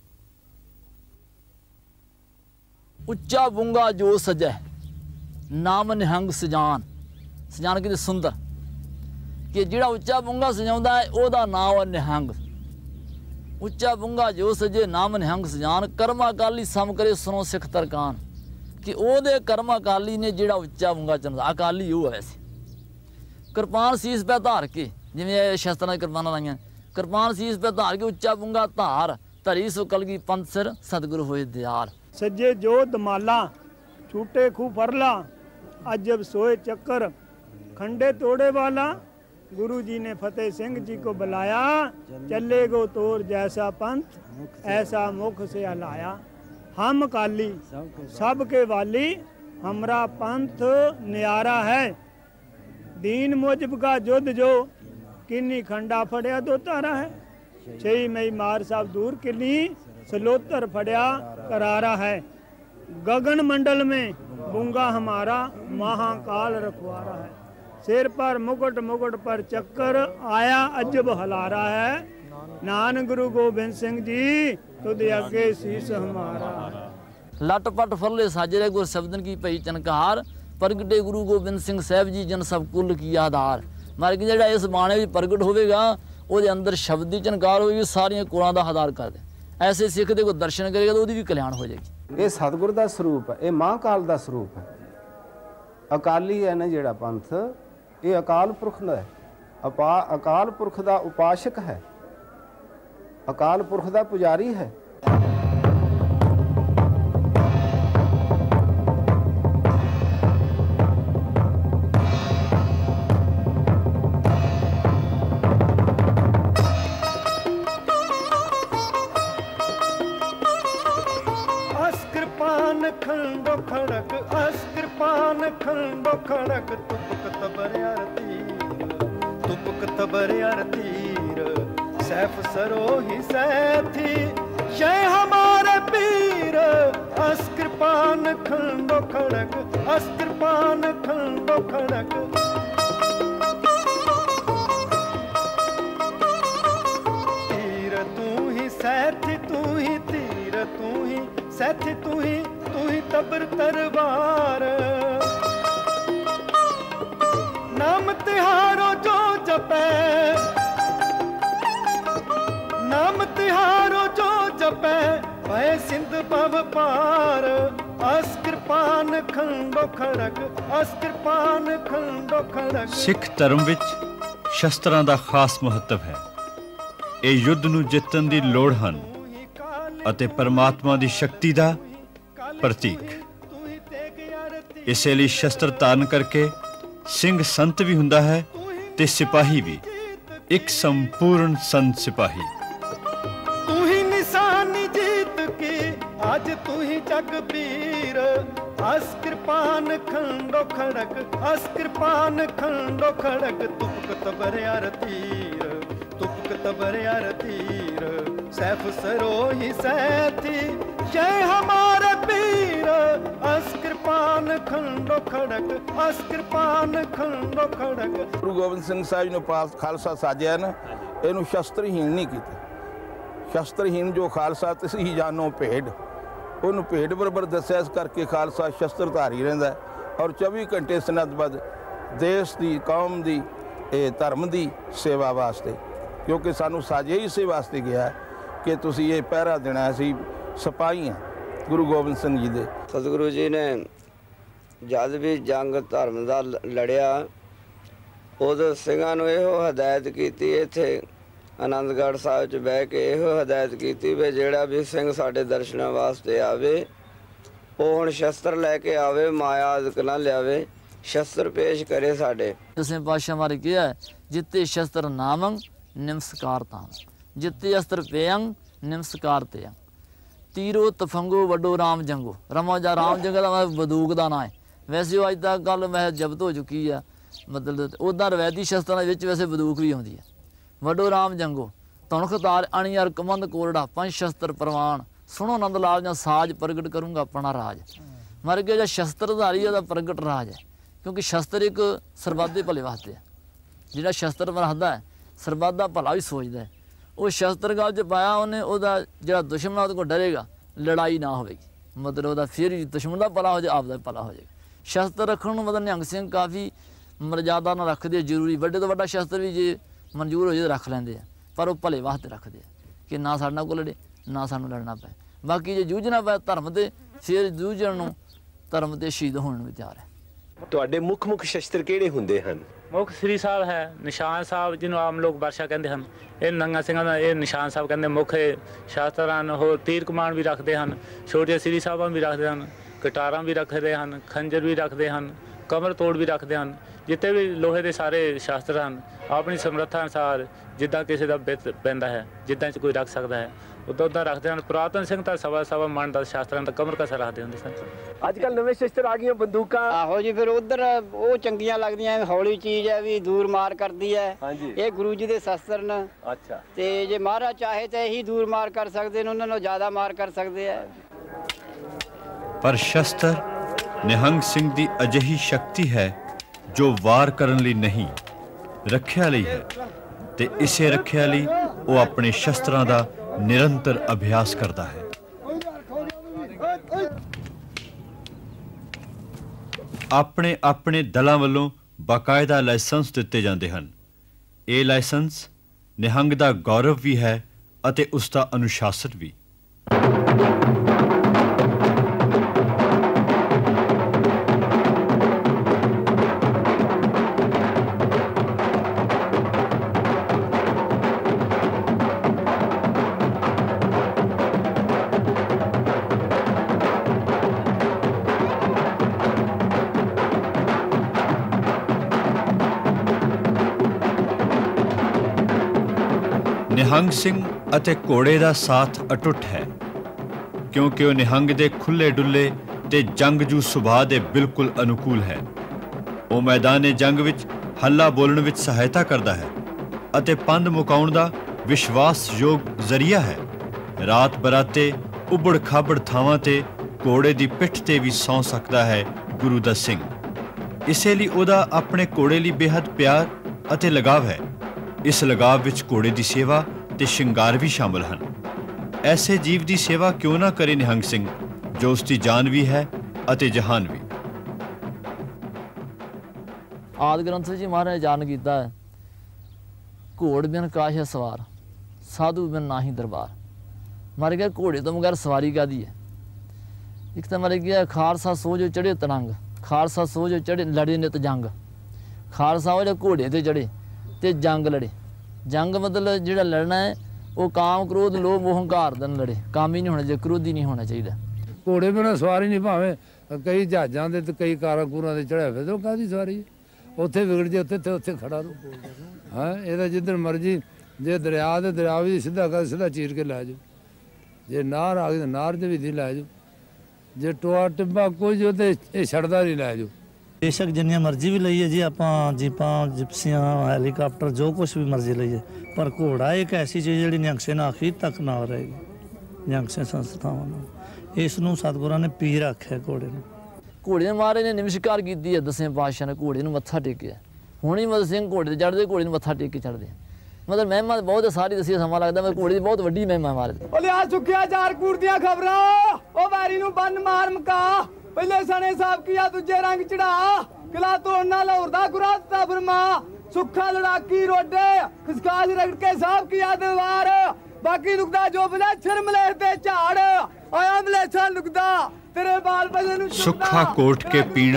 ਉੱਚਾ ਬੁੰਗਾ ਜੋ ਸਜੈ ਨਾਮ ਨਿਹੰਗ ਸਜਾਨ, ਸਜਾਨ ਕਿਤੇ ਸੁੰਦਰ, ਕਿ ਜਿਹੜਾ ਉੱਚਾ ਬੁੰਗਾ ਸਜਾਉਂਦਾ ਹੈ ਉਹਦਾ ਨਾਮ ਹੈ ਨਿਹੰਗ। ਉੱਚਾ ਬੁੰਗਾ ਜੋ ਸਜੇ ਨਾਮ ਨਿਹੰਗ ਸਜਾਨ, ਕਰਮਾ ਅਕਾਲੀ ਸਮ ਕਰੇ ਸੁਣੋ ਸਿੱਖ ਤਰਕਾਨ, ਕਿ ਉਹਦੇ ਕਰਮਾ ਅਕਾਲੀ ਨੇ ਜਿਹੜਾ ਉੱਚਾ ਬੁੰਗਾ ਚੰਦਾ। ਅਕਾਲੀ ਉਹ ਹੈ ਸੀ। ਕਿਰਪਾਨ ਸੀਸ ਪੈ ਧਾਰ ਕੇ, ਜਿਵੇਂ ਇਹ ਸ਼ਸਤਰਾਂ ਦੀ ਕਿਰਪਾਨਾਂ ਲਾਈਆਂ, ਕਿਰਪਾਨ ਸੀਸ ਪੈ ਧਾਰ ਕੇ ਉੱਚਾ ਬੁੰਗਾ ਧਾਰ, ਧਰੀ ਸੋ ਕਲਗੀ ਪੰਥ ਸਿਰ ਸਤਿਗੁਰੂ ਹੋਏ ਦਿਆਰ। ਸੱਜੇ ਜੋ ਦਮਾਲਾ ਛੂਟੇ ਖੂ ਫਰਲਾ, अजब सोए चक्कर खंडे तोड़े वाला, गुरु जी ने फतेह सिंह जी को बुलाया, चले गो तोर जैसा पंथ ऐसा मुख से हलाया। हम काली सब के वाली, हमरा पंथ न्यारा है, दीन मुजब का युद्ध जो किन्नी खंडा फड़िया दो तारा है। छई मई मार साहब दूर किन्नी सलोतर फड़िया करारा है। गगन मंडल में बूंगा हमारा महाकाल रखवारा है। सिर पर मुकुट मुकुट पर चक्कर आया अजब हलारा है। नान गुरु गोबिंद सिंह जी तुझे अगे शीस हमारा। लट पट फरले साजरे गुर शब्दन की पही चनकार, प्रगटे गुरु गोबिंद सिंह साहब जी जन सब कुल की आधार। मारे कि ਜਿਹੜਾ ਇਸ ਬਾਣੇ ਵਿੱਚ ਪ੍ਰਗਟ ਹੋਵੇਗਾ ਉਹਦੇ ਅੰਦਰ ਸ਼ਬਦ ਦੀ ਚਨਕਾਰ ਹੋਵੇਗੀ, ਸਾਰੀਆਂ ਕੁਲਾਂ ਦਾ ਆਧਾਰ ਕਰ ਦੇ। ਐਸੇ ਸਿੱਖ ਦੇ ਕੋਈ ਦਰਸ਼ਨ ਕਰੇਗਾ ਤਾਂ ਉਹਦੀ ਵੀ ਕਲਿਆਣ ਹੋ ਜਾਏਗੀ। ਇਹ ਸਤਿਗੁਰ ਦਾ ਸਰੂਪ ਹੈ, ਇਹ ਮਹਾਂਕਾਲ ਦਾ ਸਰੂਪ ਹੈ। ਅਕਾਲੀ ਹੈ ਨਾ ਜਿਹੜਾ ਪੰਥ, ਇਹ ਅਕਾਲ ਪੁਰਖ ਦਾ ਹੈ, ਅਪਾ ਅਕਾਲ ਪੁਰਖ ਦਾ ਉਪਾਸ਼ਕ ਹੈ, ਅਕਾਲ ਪੁਰਖ ਦਾ ਪੁਜਾਰੀ ਹੈ। खंडो खड़क अस्कृपान खंडो खड़क, तुपक तबरियार तीर तुपक तबरियार तीर, सैफ सरोही सैथी जय हमारे पीर। अस्कृपान खंडो खड़क अस्कृपान खंडो खड़क, तीर तू ही सैथी तू ही तीर तू ही सैथी तू ही तू ही तबर तरवार। नाम तिहारो जो जपे नाम तिहारो जो जपे, भय सिंध भव पार। अस्कृपान खंडो खड़क अस्कृपान खंडो खड़क। ਸਿੱਖ ਧਰਮ ਵਿੱਚ ਸ਼ਸਤਰਾਂ ਦਾ ਖਾਸ ਮਹੱਤਵ ਹੈ। ਇਹ ਯੁੱਧ ਨੂੰ ਜਿੱਤਣ ਦੀ ਲੋੜ ਹਨ ਅਤੇ ਪਰਮਾਤਮਾ ਦੀ ਸ਼ਕਤੀ ਦਾ ਪ੍ਰਤੀਕ। ਇਸੇ ਲਈ ਸ਼ਸਤਰ ਧਾਰਨ ਕਰਕੇ ਸਿੰਘ ਸੰਤ ਵੀ ਹੁੰਦਾ ਹੈ ਤੇ ਸਿਪਾਹੀ ਵੀ, ਇੱਕ ਸੰਪੂਰਨ ਸੰਤ ਸਿਪਾਹੀ। तू ही निशानी जीत की आज तू ही जगबीर। अस्कृपान खंडो खड़क अस्कृपान खंडो खड़क, तुपक तबरियार तीर तुपक तबरियार तीर, सैफ सरोही सैथी जय हमारे पीर। अस्कृपान खंडो खड़क अस्कृपान खंडो खड़क। ਗੁਰੂ ਗੋਬਿੰਦ ਸਿੰਘ ਸਾਹਿਬ ਜੀ ਨੇ ਪਾਸ ਖਾਲਸਾ ਸਾਜਿਆ ਨਾ, ਇਹਨੂੰ ਸ਼ਸਤਰਹੀਣ ਨਹੀਂ ਕੀਤਾ। ਸ਼ਸਤਰਹੀਣ ਜੋ ਖਾਲਸਾ ਤਿਸੀ ਜਾਨੋ ਭੇਡ, ਉਹਨੂੰ ਭੇਡ ਬਰਾਬਰ ਦੱਸਿਆ। ਇਸ ਕਰਕੇ ਖਾਲਸਾ ਸ਼ਸਤਰਧਾਰੀ ਰਹਿੰਦਾ ਔਰ ਚੌਵੀ ਘੰਟੇ ਸਨਦਬੱਧ ਦੇਸ਼ ਦੀ ਕੌਮ ਦੀ ਇਹ ਧਰਮ ਦੀ ਸੇਵਾ ਵਾਸਤੇ, ਕਿਉਂਕਿ ਸਾਨੂੰ ਸਾਜਿਆ ਹੀ ਇਸੇ ਵਾਸਤੇ ਗਿਆ ਕਿ ਤੁਸੀਂ ਇਹ ਪਹਿਰਾ ਦੇਣਾ। ਅਸੀਂ ਸਿਪਾਹੀ ਹਾਂ ਗੁਰੂ ਗੋਬਿੰਦ ਸਿੰਘ ਜੀ ਦੇ। ਸਤਿਗੁਰੂ ਜੀ ਨੇ ਜਦ ਵੀ ਜੰਗ ਧਰਮ ਦਾ ਲੜਿਆ, ਉਦੋਂ ਸਿੰਘਾਂ ਨੂੰ ਇਹੋ ਹਦਾਇਤ ਕੀਤੀ, ਇੱਥੇ ਆਨੰਦਗੜ੍ਹ ਸਾਹਿਬ 'ਚ ਬਹਿ ਕੇ ਇਹੋ ਹਦਾਇਤ ਕੀਤੀ ਵੀ ਜਿਹੜਾ ਵੀ ਸਿੰਘ ਸਾਡੇ ਦਰਸ਼ਨਾਂ ਵਾਸਤੇ ਆਵੇ ਉਹ ਹੁਣ ਸ਼ਸਤਰ ਲੈ ਕੇ ਆਵੇ, ਮਾਇਆ ਆਦਿਕ ਨਾ ਲਿਆਵੇ, ਸ਼ਸਤਰ ਪੇਸ਼ ਕਰੇ ਸਾਡੇ। ਦਸਵੇਂ ਪਾਤਸ਼ਾਹ ਮਾਰੇ ਕਿਹਾ, ਜਿੱਤੇ ਸ਼ਸਤਰ ਨਾਮੰ ਨਿਮਸਕਾਰ ਤਾਂ, ਜਿੱਤੇ ਅਸਤਰ ਪੇਯੰ ਨਿਮਸਕਾਰ ਤੇ। ਤੀਰੋ ਤਫੰਗੋ ਵੱਡੋ ਰਾਮ ਜੰਗੋ, ਰਮਾ ਜਾਂ ਰਾਮ ਜੰਗ ਦਾ ਬੰਦੂਕ ਦਾ ਨਾਂ ਹੈ। ਵੈਸੇ ਉਹ ਅੱਜ ਤੱਕ ਗੱਲ ਮੈਂ ਜ਼ਬਤ ਹੋ ਚੁੱਕੀ ਆ, ਮਤਲਬ ਉੱਦਾਂ ਰਵਾਇਤੀ ਸ਼ਸਤਰਾਂ ਦੇ ਵਿੱਚ ਵੈਸੇ ਬੰਦੂਕ ਵੀ ਆਉਂਦੀ ਹੈ। ਵੱਡੋ ਰਾਮ ਜੰਗੋ ਤੁਣਖ ਤਾਰ ਅਣੀਅਰ ਕਮੰਦ ਕੋਰੜਾ, ਪੰਜ ਸ਼ਸਤਰ ਪ੍ਰਵਾਨ, ਸੁਣੋ ਨੰਦ ਲਾਲ ਜਾਂ ਸਾਜ ਪ੍ਰਗਟ ਕਰੂੰਗਾ ਆਪਣਾ ਰਾਜ। ਮਰ ਗਿਆ ਜਾਂ ਸ਼ਸਤਰਧਾਰੀ ਉਹਦਾ ਪ੍ਰਗਟ ਰਾਜ ਹੈ, ਕਿਉਂਕਿ ਸ਼ਸਤਰ ਇੱਕ ਸਰਬੱਤ ਦੇ ਭਲੇ ਵਾਸਤੇ ਹੈ। ਜਿਹੜਾ ਸ਼ਸਤਰ ਰੱਖਦਾ ਹੈ ਸਰਬੱਤ ਦਾ ਭਲਾ ਵੀ ਸੋਚਦਾ। ਉਹ ਸ਼ਸਤਰ ਗਲ 'ਚ ਪਾਇਆ ਉਹਨੇ, ਉਹਦਾ ਜਿਹੜਾ ਦੁਸ਼ਮਣ ਉਹਦੇ ਕੋਲ ਡਰੇਗਾ, ਲੜਾਈ ਨਾ ਹੋਵੇਗੀ, ਮਤਲਬ ਉਹਦਾ ਫਿਰ ਹੀ ਦੁਸ਼ਮਣ ਦਾ ਭਲਾ ਹੋ ਜਾਏ, ਆਪ ਦਾ ਭਲਾ ਹੋ ਜਾਏਗਾ। ਸ਼ਸਤਰ ਰੱਖਣ ਨੂੰ ਮਤਲਬ ਨਿਹੰਗ ਸਿੰਘ ਕਾਫੀ ਮਰਜ਼ਾਦਾ ਨਾਲ ਰੱਖਦੇ, ਜ਼ਰੂਰੀ ਵੱਡੇ ਤੋਂ ਵੱਡਾ ਸ਼ਸਤਰ ਵੀ ਜੇ ਮਨਜ਼ੂਰ ਹੋ ਜਾਏ ਰੱਖ ਲੈਂਦੇ ਆ, ਪਰ ਉਹ ਭਲੇ ਵਾਸਤੇ ਰੱਖਦੇ ਆ ਕਿ ਨਾ ਸਾਡੇ ਨਾਲ ਕੋਲ ਲੜੇ, ਨਾ ਸਾਨੂੰ ਲੜਨਾ ਪਏ। ਬਾਕੀ ਜੇ ਜੂਝਣਾ ਪਏ ਧਰਮ 'ਤੇ, ਫਿਰ ਜੂਝਣ ਨੂੰ ਧਰਮ 'ਤੇ ਸ਼ਹੀਦ ਹੋਣ ਨੂੰ ਤਿਆਰ ਹੈ। ਤੁਹਾਡੇ ਮੁੱਖ ਮੁੱਖ ਸ਼ਸਤਰ ਕਿਹੜੇ ਹੁੰਦੇ ਹਨ? ਮੁੱਖ ਸ੍ਰੀ ਸਾਹਿਬ ਹੈ, ਨਿਸ਼ਾਨ ਸਾਹਿਬ ਜਿਹਨੂੰ ਆਮ ਲੋਕ ਵਰਸ਼ਾ ਕਹਿੰਦੇ ਹਨ, ਇਹ ਨੰਗਾ ਸਿੰਘਾਂ ਦਾ ਇਹ ਨਿਸ਼ਾਨ ਸਾਹਿਬ ਕਹਿੰਦੇ ਮੁੱਖ ਸ਼ਸਤਰ ਹਨ। ਹੋਰ ਤੀਰ ਕਮਾਨ ਵੀ ਰੱਖਦੇ ਹਨ, ਛੋਟੇ ਸ੍ਰੀ ਸਾਹਿਬਾਂ ਵੀ ਰੱਖਦੇ ਹਨ, ਕਟਾਰਾਂ ਵੀ ਰੱਖਦੇ ਹਨ, ਖੰਜਰ ਵੀ ਰੱਖਦੇ ਹਨ, ਕਮਰ ਤੋੜ ਵੀ ਰੱਖਦੇ ਹਨ। ਜਿੱਥੇ ਵੀ ਲੋਹੇ ਦੇ ਸਾਰੇ ਸ਼ਸਤਰ ਹਨ, ਆਪਣੀ ਸਮਰੱਥਾ ਅਨੁਸਾਰ ਜਿੱਦਾਂ ਕਿਸੇ ਦਾ ਬਿੱਤ ਪੈਂਦਾ ਹੈ, ਜਿੱਦਾਂ 'ਚ ਕੋਈ ਰੱਖ ਸਕਦਾ ਹੈ, ਉੱਦਾਂ ਉੱਦਾਂ ਰੱਖਦੇ ਹਨ। ਪੁਰਾਤਨ ਸਿੰਘ ਤਾਂ ਸਵਾ ਸਵਾ ਮਣ ਦਾ ਸ਼ਸਤਰਾਂ ਦਾ ਕਮਰ ਕਸਾ ਰੱਖਦੇ ਹੁੰਦੇ ਸਨ। ਅੱਜ ਕੱਲ ਨਵੇਂ ਸ਼ਸਤਰ ਆ ਗਈਆਂ, ਬੰਦੂਕਾਂ। ਆਹੋ ਜੀ, ਫਿਰ ਉਧਰ ਉਹ ਚੰਗੀਆਂ ਲੱਗਦੀਆਂ, ਹੌਲੀ ਚੀਜ਼ ਹੈ ਵੀ ਦੂਰ ਮਾਰ ਕਰਦੀ ਹੈ। ਇਹ ਗੁਰੂ ਜੀ ਦੇ ਸ਼ਸਤਰ ਨੇ। ਅੱਛਾ। ਤੇ ਜੇ ਮਹਾਰਾਜ ਚਾਹੇ ਤਾਂ ਇਹੀ ਦੂਰ ਮਾਰ ਕਰ ਸਕਦੇ ਨੇ, ਉਹਨਾਂ ਨੂੰ ਜ਼ਿਆਦਾ ਮਾਰ ਕਰ ਸਕਦੇ ਆ। ਪਰ ਸ਼ਸਤਰ ਨਿਹੰਗ ਸਿੰਘ ਦੀ ਅਜਿਹੀ ਸ਼ਕਤੀ ਹੈ ਜੋ ਵਾਰ ਕਰਨ ਲਈ ਨਹੀਂ, ਰੱਖਿਆ ਲਈ ਹੈ, ਤੇ ਇਸੇ ਰੱਖਿਆ ਲਈ ਉਹ ਆਪਣੇ ਸ਼ਸਤਰਾਂ ਦਾ ਨਿਰੰਤਰ ਅਭਿਆਸ ਕਰਦਾ ਹੈ। ਆਪਣੇ ਆਪਣੇ ਦਲਾਂ ਵੱਲੋਂ ਬਾਕਾਇਦਾ ਲਾਇਸੈਂਸ ਦਿੱਤੇ ਜਾਂਦੇ ਹਨ। ਇਹ ਲਾਇਸੈਂਸ ਨਿਹੰਗ ਦਾ ਗੌਰਵ ਵੀ ਹੈ ਅਤੇ ਉਸ ਦਾ ਅਨੁਸ਼ਾਸਨ ਵੀ। ਨਿਹੰਗ ਸਿੰਘ ਅਤੇ ਘੋੜੇ ਦਾ ਸਾਥ ਅਟੁੱਟ ਹੈ, ਕਿਉਂਕਿ ਉਹ ਨਿਹੰਗ ਦੇ ਖੁੱਲੇ ਡੁੱਲੇ ਤੇ ਜੰਗਜੂ ਸੁਭਾਅ ਦੇ ਬਿਲਕੁਲ ਅਨੁਕੂਲ ਹੈ। ਉਹ ਮੈਦਾਨੇ ਜੰਗ ਵਿੱਚ ਹੱਲਾ ਬੋਲਣ ਵਿੱਚ ਸਹਾਇਤਾ ਕਰਦਾ ਹੈ ਅਤੇ ਪੰਧ ਮੁਕਾਉਣ ਦਾ ਵਿਸ਼ਵਾਸਯੋਗ ਜ਼ਰੀਆ ਹੈ। ਰਾਤ ਬਰਾਤੇ ਉਬੜ ਖਾਬੜ ਥਾਵਾਂ ਤੇ ਘੋੜੇ ਦੀ ਪਿੱਠ ਤੇ ਵੀ ਸੌਂ ਸਕਦਾ ਹੈ ਗੁਰੂ ਦਾ ਸਿੰਘ। ਇਸੇ ਲਈ ਉਹਦਾ ਆਪਣੇ ਘੋੜੇ ਲਈ ਬੇਹੱਦ ਪਿਆਰ ਅਤੇ ਲਗਾਵ ਹੈ। ਇਸ ਲਗਾਵ ਵਿੱਚ ਘੋੜੇ ਦੀ ਸੇਵਾ ਤੇ ਸ਼ਿੰਗਾਰ ਵੀ ਸ਼ਾਮਲ ਹਨ। ਐਸੇ ਜੀਵ ਦੀ ਸੇਵਾ ਕਿਉਂ ਨਾ ਕਰੇ ਨਿਹੰਗ ਸਿੰਘ, ਜੋ ਉਸ ਦੀ ਜਾਨ ਵੀ ਹੈ ਅਤੇ ਜਹਾਨ ਵੀ। ਆਦਿ ਗ੍ਰੰਥ ਵਿੱਚ ਮਹਾਰਾਜ ਨੇ ਜਾਨ ਕੀਤਾ ਹੈ, ਘੋੜ ਬਿਨ ਕਾਸ਼ ਹੈ ਸਵਾਰ, ਸਾਧੂ ਬਿਨ ਨਾਹੀ ਦਰਬਾਰ। ਮਰ ਗਿਆ ਘੋੜੇ ਤੋਂ ਬਗੈਰ ਸਵਾਰੀ ਕਾਹਦੀ ਹੈ। ਇੱਕ ਤਾਂ ਮਰ ਗਿਆ ਖਾਲਸਾ ਸੋ ਜੋ ਚੜੇ ਤਰੰਗ, ਖਾਲਸਾ ਸੋ ਜੋ ਚੜੇ ਲੜੇ ਨਿਤ ਜੰਗ। ਖਾਲਸਾ ਉਹ ਜਿਹੜਾ ਘੋੜੇ ਤੇ ਚੜੇ ਤੇ ਜੰਗ ਲੜੇ। ਜੰਗ ਮਤਲਬ ਜਿਹੜਾ ਲੜਨਾ ਹੈ ਉਹ ਕਾਮ ਕ੍ਰੋਧ ਲੋਭ ਮੋਹ ਹੰਕਾਰ ਦਾ ਲੜੇ, ਕਾਮੀ ਨਹੀਂ ਹੋਣਾ ਚਾਹੀਦਾ, ਕ੍ਰੋਧੀ ਨਹੀਂ ਹੋਣਾ ਚਾਹੀਦਾ। ਘੋੜੇ ਬਿਨਾਂ ਸਵਾਰੀ ਨਹੀਂ, ਭਾਵੇਂ ਕਈ ਜਹਾਜ਼ਾਂ ਦੇ ਤੇ ਕਈ ਕਾਰਾਂ ਕੂਰਾਂ ਦੇ ਚੜਿਆ ਫਿਰ ਉਹ ਕਾਹਦੀ ਸਵਾਰੀ ਹੈ। ਉੱਥੇ ਵਿਗੜ ਜੇ ਉੱਥੇ ਤੇ ਉੱਥੇ ਖੜਾ ਰਹੋ। ਹਾਂ, ਇਹਦਾ ਜਿੱਧਰ ਮਰਜੀ, ਜੇ ਦਰਿਆ ਦੇ ਦਰਿਆ ਵੀ ਸਿੱਧਾ ਕਰ ਸਿੱਧਾ ਚੀਰ ਕੇ ਲੈ ਜਾਓ, ਜੇ ਨਾਰ ਆ ਗਈ ਤਾਂ ਨਾਰ ਦੇ ਵੀ ਦੀ ਲੈ ਜਾਓ, ਜੇ ਟੋਆ ਟਿੱਬਾ ਕੁਝ ਤੇ ਇਹ ਛੱਡਦਾ ਨਹੀਂ ਲੈ ਜਾਓ। ਬੇਸ਼ੱਕ ਜਿੰਨੀਆਂ ਮਰਜ਼ੀ ਵੀ ਲਈਏ ਜੀ, ਆਪਾਂ ਜੀਪਾਂ ਜਿਪਸੀਆਂ ਹੈਲੀਕਾਪਟਰ ਜੋ ਕੁਛ ਵੀ ਮਰਜ਼ੀ ਲਈਏ, ਪਰ ਘੋੜਾ ਇੱਕ ਐਸੀ ਚੀਜ਼ ਜਿਹੜੀ ਨਿਹੰਗ ਸਿੰਘ ਨਾਲ ਅਖੀਰ ਤੱਕ ਨਾਲ ਰਹੇਗੀ। ਨਿਹੰਗ ਸਿੰਘ ਸੰਸਥਾਵਾਂ ਨੂੰ ਇਸ ਨੂੰ ਸਤਿਗੁਰਾਂ ਨੇ ਪੀਰ ਆਖਿਆ ਘੋੜੇ ਨੂੰ। ਘੋੜੇ ਦੇ ਮਹਾਰਾਜ ਨੇ ਨਮਸਕਾਰ ਕੀਤੀ ਹੈ, ਦਸਵੇਂ ਪਾਤਸ਼ਾਹ ਨੇ ਘੋੜੇ ਨੂੰ ਮੱਥਾ ਟੇਕਿਆ। ਹੁਣ ਹੀ ਮਤਲਬ ਸਿੰਘ ਘੋੜੇ ਤੇ ਚੜ੍ਹਦੇ, ਘੋੜੇ ਨੂੰ ਮੱਥਾ ਟੇਕ ਕੇ ਚੜ੍ਹਦੇ। ਮਤਲਬ ਮਹਿਮਾ ਬਹੁਤ ਸਾਰੀ ਦੱਸੀ, ਸਮਾਂ ਲੱਗਦਾ, ਮੈਂ ਘੋੜੇ ਦੀ ਬਹੁਤ ਵੱਡੀ ਮਹਿਮਾ ਮਾਰੇ। ਉਹ ਲਿਆ ਚੁੱਕਿਆ ਚਾਰ ਕੂੜ ਦੀਆਂ ਖਬਰਾਂ, ਉਹ ਵੈਰੀ ਨੂੰ ਬੰਨ ਮਾਰ ਮਕਾ, ਪਹਿਲੇ ਸਣੇ ਸਾਬ ਕੀਆ ਦੂਜੇ ਰੰਗ ਚੜਾ, ਕਿਲਾ ਤੋੜਨਾ ਲਾਹੌਰ ਦਾ ਗੁਰਾਤਾ ਫਰਮਾ, ਸੁੱਖਾ ਲੜਾਕੀ ਰੋਡੇ ਖਸਕਾਸ ਰਗੜ ਕੇ ਸਾਬ ਕੀਆ ਦੀਵਾਰ, ਬਾਕੀ ਨੁਕਦਾ ਜੋ ਬਜਾ ਛਰਮਲੇ ਤੇ ਝਾੜ, ਆਇਆ ਮਲੇਛਾ ਨੁਕਦਾ ਤੇਰੇ ਬਾਲ ਬਜੇ ਨੂੰ ਸੁੱਖਾ ਕੋਟ ਕੇ ਪੀਣਾ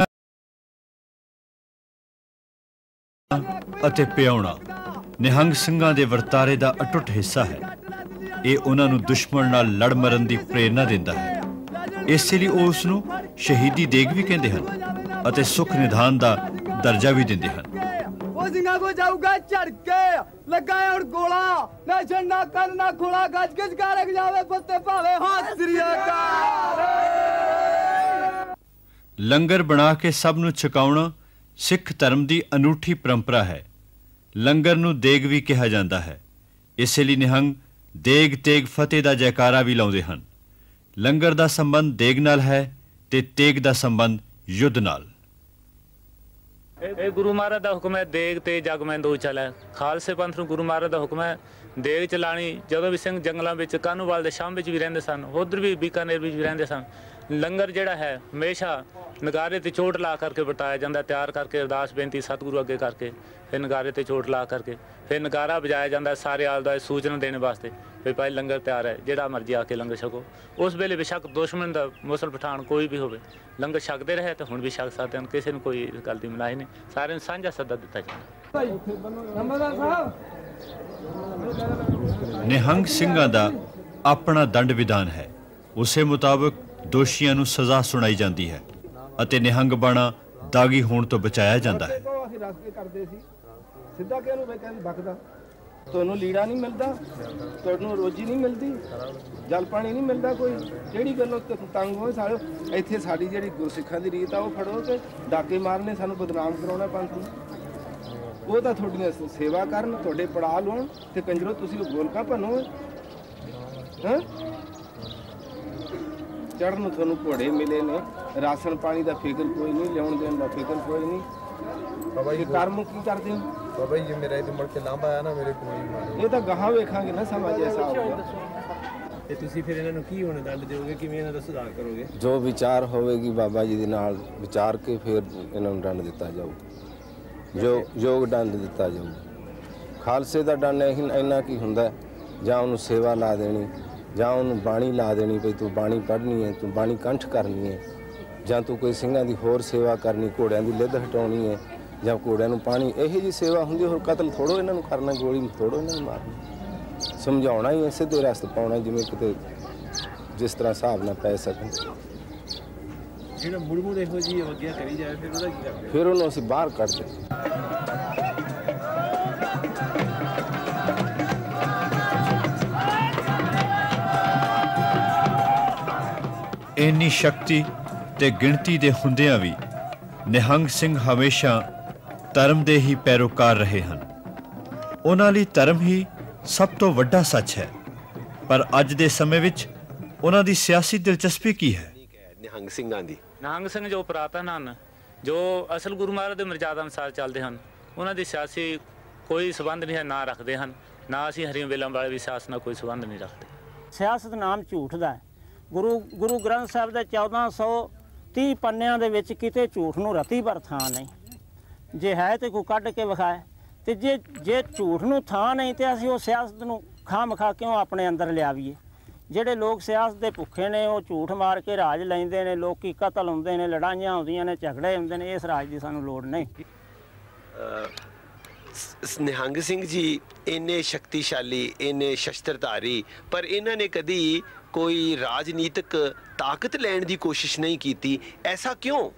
ਅਤੇ ਪਿਆਉਣਾ ਨਿਹੰਗ ਸਿੰਘਾਂ ਦੇ ਵਰਤਾਰੇ ਦਾ ਅਟੁੱਟ ਹਿੱਸਾ ਹੈ। ਇਹ ਉਹਨਾਂ ਨੂੰ ਦੁਸ਼ਮਣ ਨਾਲ ਲੜ ਮਰਨ ਦੀ ਪ੍ਰੇਰਨਾ ਦਿੰਦਾ ਹੈ। ਇਸੇ ਲਈ ਉਹ ਉਸ ਨੂੰ ਸ਼ਹੀਦੀ ਦੇਗ ਵੀ ਕਹਿੰਦੇ ਹਨ ਅਤੇ ਸੁਖ ਨਿਧਾਨ ਦਾ ਦਰਜਾ ਵੀ ਦਿੰਦੇ ਹਨ। ਉਹ ਸਿੰਘਾਂ ਕੋ ਜਾਊਗਾ ਝੜ ਕੇ, ਲੱਗਾ ਹੁਣ ਗੋਲਾ, ਨਾ ਛੰਡਾ ਕੰਨ ਨਾ ਖੋਲਾ, ਗੱਜ ਗੱਜ ਕਰ ਜਾਵੇ ਫੱਤੇ ਭਾਵੇ ਹੱਥ ਸ੍ਰੀ ਅਕਾਲ। ਲੰਗਰ ਬਣਾ ਕੇ ਸਭ ਨੂੰ ਛਕਾਉਣਾ ਸਿੱਖ ਧਰਮ ਦੀ ਅਨੂਠੀ ਪਰੰਪਰਾ ਹੈ। ਲੰਗਰ ਨੂੰ ਦੇਗ ਵੀ ਕਿਹਾ ਜਾਂਦਾ ਹੈ। ਇਸੇ ਲਈ ਨਿਹੰਗ ਦੇਗ ਤੇਗ ਫਤਿਹ ਦਾ ਜੈਕਾਰਾ ਵੀ ਲਾਉਂਦੇ ਹਨ। ਲੰਗਰ ਦਾ ਸੰਬੰਧ ਦੇਗ ਨਾਲ ਹੈ ਤੇ ਤੇਗ ਦਾ ਸੰਬੰਧ ਯੁੱਧ ਨਾਲ। ਇਹ ਗੁਰੂ ਮਹਾਰਾਜ ਦਾ ਹੁਕਮ ਹੈ, ਦੇਗ ਤੇ ਜਗ ਮੈਂ ਦੋ ਚਲੈ। ਖਾਲਸੇ ਪੰਥ ਨੂੰ ਗੁਰੂ ਮਹਾਰਾਜ ਦਾ ਹੁਕਮ ਹੈ ਦੇਗ ਚਲਾਣੀ। ਜਦੋਂ ਵੀ ਸਿੰਘ ਜੰਗਲਾਂ ਵਿੱਚ ਕਾਹਨੂਵਾਲ ਦੇ ਸ਼ਾਮ ਵਿੱਚ ਵੀ ਰਹਿੰਦੇ ਸਨ, ਉੱਧਰ ਵੀ ਬੀਕਾਨੇਰ ਵਿੱਚ ਵੀ ਰਹਿੰਦੇ ਸਨ। ਲੰਗਰ ਜਿਹੜਾ ਹੈ ਹਮੇਸ਼ਾ ਨਗਾਰੇ ਤੇ ਚੋਟ ਲਾ ਕਰਕੇ ਵਰਤਾਇਆ ਜਾਂਦਾ, ਤਿਆਰ ਕਰਕੇ ਅਰਦਾਸ ਬੇਨਤੀ ਸਤਿਗੁਰੂ ਅੱਗੇ ਕਰਕੇ, ਫਿਰ ਨਗਾਰੇ ਤੇ ਚੋਟ ਲਾ ਕਰਕੇ ਫਿਰ ਨਗਾਰਾ ਵਜਾਇਆ ਜਾਂਦਾ ਸਾਰੇ ਆਲ ਦਾ ਸੂਚਨਾ ਦੇਣ ਵਾਸਤੇ ਵੀ ਭਾਈ ਲੰਗਰ ਤਿਆਰ ਹੈ, ਜਿਹੜਾ ਮਰਜ਼ੀ ਆ ਕੇ ਲੰਗਰ ਛਕੋ। ਉਸ ਵੇਲੇ ਬੇਸ਼ੱਕ ਦੁਸ਼ਮਣ ਦਾ ਮੁਸਲ ਪਠਾਨ ਕੋਈ ਵੀ ਹੋਵੇ ਲੰਗਰ ਛਕਦੇ ਰਹੇ ਤੇ ਹੁਣ ਵੀ ਛਕ ਸਕਦੇ ਹਨ, ਕਿਸੇ ਨੂੰ ਕੋਈ ਇਸ ਗੱਲ ਦੀ ਮਨਾਹੀ ਨਹੀਂ, ਸਾਰਿਆਂ ਨੂੰ ਸਾਂਝਾ ਸੱਦਾ ਦਿੱਤਾ ਜਾਂਦਾ। ਨਿਹੰਗ ਸਿੰਘਾਂ ਦਾ ਆਪਣਾ ਦੰਡ ਵਿਧਾਨ ਹੈ, ਉਸੇ ਮੁਤਾਬਕ ਦੋਸ਼ੀਆਂ ਨੂੰ ਸਜ਼ਾ ਸੁਣਾਈ ਜਾਂਦੀ ਹੈ ਅਤੇ ਨਿਹੰਗ ਬਾਣਾ ਦਾਗੀ ਹੋਣ ਤੋਂ ਬਚਾਇਆ ਜਾਂਦਾ ਹੈ। ਅਸੀਂ ਰਸ ਕੇ ਕਰਦੇ ਸੀ ਸਿੱਧਾ ਕਿ ਉਹਨੂੰ ਕਹਿੰਦੇ ਬਕਦਾ ਤੁਹਾਨੂੰ ਲੀੜਾ ਨਹੀਂ ਮਿਲਦਾ, ਤੁਹਾਨੂੰ ਰੋਜੀ ਨਹੀਂ ਮਿਲਦੀ, ਜਲ ਪਾਣੀ ਨਹੀਂ ਮਿਲਦਾ, ਕੋਈ ਜਿਹੜੀ ਗੱਲੋਂ ਤੰਗ ਹੋਏ ਸਾਰੇ ਇੱਥੇ ਸਾਡੀ ਜਿਹੜੀ ਗੁਰਸਿੱਖਾਂ ਦੀ ਰੀਤ ਆ ਉਹ ਫੜੋ ਤੇ ਡਾਕੇ ਮਾਰਨੇ, ਸਾਨੂੰ ਬਦਨਾਮ ਕਰਾਉਣਾ ਪੰਥ ਨੂੰ। ਉਹ ਤਾਂ ਤੁਹਾਡੀਆਂ ਸੇਵਾ ਕਰਨ, ਤੁਹਾਡੇ ਪੜਾ ਲਾਉਣ ਤੇ ਕੰਜਰੋ ਤੁਸੀਂ ਉਹ ਗੋਲਕਾ ਭੰਨੋ। ਹਾਂ ਚੜ੍ਹਨ ਨੂੰ ਤੁਹਾਨੂੰ ਘੋੜੇ ਮਿਲੇ ਨੇ, ਰਾਸ਼ਨ ਪਾਣੀ ਦਾ ਫਿਕਰ ਕੋਈ ਨਹੀਂ, ਲਿਆਉਣ ਦੇਣ ਦਾ ਫਿਕਰ ਕੋਈ ਨਹੀਂ। ਬਾਬਾ ਜੀ ਕਰਮ ਕੀ ਕਰਦੇ ਹੋ ਬਾਬਾ ਜੀ? ਮੇਰਾ ਇਹਦੇ ਮੁੜ ਕੇ ਲਾਂਭਾ ਆਇਆ ਨਾ ਮੇਰੇ ਕੋਲ, ਇਹ ਤਾਂ ਗਾਹਾਂ ਵੇਖਾਂਗੇ ਨਾ ਸਮਾਂ ਜੈਸਾ ਹੋਊਗਾ। ਤੇ ਤੁਸੀਂ ਫਿਰ ਇਹਨਾਂ ਨੂੰ ਕੀ ਹੁਣ ਦੰਡ ਦਿਓਗੇ, ਕਿਵੇਂ ਇਹਨਾਂ ਦਾ ਸੁਧਾਰ ਕਰੋਗੇ? ਜੋ ਵਿਚਾਰ ਹੋਵੇਗੀ ਬਾਬਾ ਜੀ ਦੇ ਨਾਲ ਵਿਚਾਰ ਕੇ ਫਿਰ ਇਹਨਾਂ ਨੂੰ ਦੰਡ ਦਿੱਤਾ ਜਾਊ, ਜੋ ਯੋਗ ਦੰਡ ਦਿੱਤਾ ਜਾਊ। ਖਾਲਸੇ ਦਾ ਦੰਡ ਇੰਨਾ ਕੀ ਹੁੰਦਾ, ਜਾਂ ਉਹਨੂੰ ਸੇਵਾ ਲਾ ਦੇਣੀ, ਜਾਂ ਉਹਨੂੰ ਬਾਣੀ ਲਾ ਦੇਣੀ ਵੀ ਤੂੰ ਬਾਣੀ ਪੜ੍ਹਨੀ ਹੈ, ਤੂੰ ਬਾਣੀ ਕੰਠ ਕਰਨੀ ਹੈ, ਜਾਂ ਤੂੰ ਕੋਈ ਸਿੰਘਾਂ ਦੀ ਹੋਰ ਸੇਵਾ ਕਰਨੀ, ਘੋੜਿਆਂ ਦੀ ਲਿੱਧ ਹਟਾਉਣੀ ਹੈ, ਜਾਂ ਘੋੜਿਆਂ ਨੂੰ ਪਾਣੀ, ਇਹੋ ਜਿਹੀ ਸੇਵਾ ਹੁੰਦੀ। ਹੋਰ ਕਤਲ ਥੋੜੋ ਇਹਨਾਂ ਨੂੰ ਕਰਨਾ, ਗੋਲੀ ਥੋੜੋ ਇਹਨਾਂ ਨੂੰ ਮਾਰਨੀ, ਸਮਝਾਉਣਾ ਹੀ ਸਿੱਧੇ ਰਸਤੇ ਪਾਉਣਾ, ਜਿਵੇਂ ਕਿਤੇ ਜਿਸ ਤਰ੍ਹਾਂ ਹਿਸਾਬ ਨਾਲ ਪੈ ਸਕਣ। ਜਿਹੜਾ ਮੁੜ ਮੁੜ ਇਹੋ ਜਿਹੀ ਅਵਗਿਆ ਕਰੀ ਜਾਵੇ ਫਿਰ ਉਹਦਾ ਕੀ ਕਰਦੇ? ਫਿਰ ਉਹਨੂੰ ਅਸੀਂ ਬਾਹਰ ਕੱਢਦੇ। ਇੰਨੀ ਸ਼ਕਤੀ ਤੇ ਗਿਣਤੀ ਦੇ ਹੁੰਦਿਆਂ ਵੀ ਨਿਹੰਗ ਸਿੰਘ ਹਮੇਸ਼ਾ ਧਰਮ ਦੇ ਹੀ ਪੈਰੋਕਾਰ ਰਹੇ ਹਨ। ਉਹਨਾਂ ਲਈ ਧਰਮ ਹੀ ਸਭ ਤੋਂ ਵੱਡਾ ਸੱਚ ਹੈ। ਪਰ ਅੱਜ ਦੇ ਸਮੇਂ ਵਿੱਚ ਉਹਨਾਂ ਦੀ ਸਿਆਸੀ ਦਿਲਚਸਪੀ ਕੀ ਹੈ? ਨਿਹੰਗ ਸਿੰਘਾਂ ਦੀ ਨਿਹੰਗ ਸਿੰਘ ਜੋ ਪੁਰਾਤਨ ਹਨ, ਜੋ ਅਸਲ ਗੁਰੂ ਮਹਾਰਾਜ ਦੇ ਮਰਜ਼ਾਦਾ ਅਨੁਸਾਰ ਚੱਲਦੇ ਹਨ, ਉਹਨਾਂ ਦੀ ਸਿਆਸੀ ਕੋਈ ਸੰਬੰਧ ਨਹੀਂ ਹੈ, ਨਾ ਰੱਖਦੇ ਹਨ। ਨਾ ਅਸੀਂ ਹਰੀਆਂ ਵੇਲਾਂ ਵਾਲੇ ਵੀ ਸਿਆਸਤ ਨਾਲ ਕੋਈ ਸੰਬੰਧ ਨਹੀਂ ਰੱਖਦੇ। ਸਿਆਸਤ ਨਾਮ ਝੂਠ ਦਾ ਹੈ। ਗੁਰੂ ਗੁਰੂ ਗ੍ਰੰਥ ਸਾਹਿਬ ਦੇ ਚੌਦਾਂ ਸੌ ਤੀਹ ਪੰਨਿਆਂ ਦੇ ਵਿੱਚ ਕਿਤੇ ਝੂਠ ਨੂੰ ਰਤੀ ਭਰ ਥਾਂ ਨਹੀਂ। ਜੇ ਹੈ ਤੇ ਕੋਈ ਕੱਢ ਕੇ ਵਿਖਾਏ, ਤੇ ਜੇ ਜੇ ਝੂਠ ਨੂੰ ਥਾਂ ਨਹੀਂ ਤੇ ਅਸੀਂ ਉਹ ਸਿਆਸਤ ਨੂੰ ਖਾਮ ਖਾ ਕਿਉਂ ਆਪਣੇ ਅੰਦਰ ਲਿਆਵੀਏ? ਜਿਹੜੇ ਲੋਕ ਸਿਆਸਤ ਦੇ ਭੁੱਖੇ ਨੇ ਉਹ ਝੂਠ ਮਾਰ ਕੇ ਰਾਜ ਲੈਂਦੇ ਨੇ, ਲੋਕੀ ਕਤਲ ਹੁੰਦੇ ਨੇ, ਲੜਾਈਆਂ ਹੁੰਦੀਆਂ ਨੇ, ਝਗੜੇ ਹੁੰਦੇ ਨੇ। ਇਸ ਰਾਜ ਦੀ ਸਾਨੂੰ ਲੋੜ ਨਹੀਂ। ਨਿਹੰਗ ਸਿੰਘ ਜੀ ਇੰਨੇ ਸ਼ਕਤੀਸ਼ਾਲੀ, ਇੰਨੇ ਸ਼ਸਤਰਧਾਰੀ, ਪਰ ਇਹਨਾਂ ਨੇ ਕਦੀ ਕੋਈ ਰਾਜਨੀਤਿਕ ਤਾਕਤ ਲੈਣ ਦੀ ਕੋਸ਼ਿਸ਼ ਨਹੀਂ ਕੀਤੀ, ਐਸਾ ਕਿਉਂ?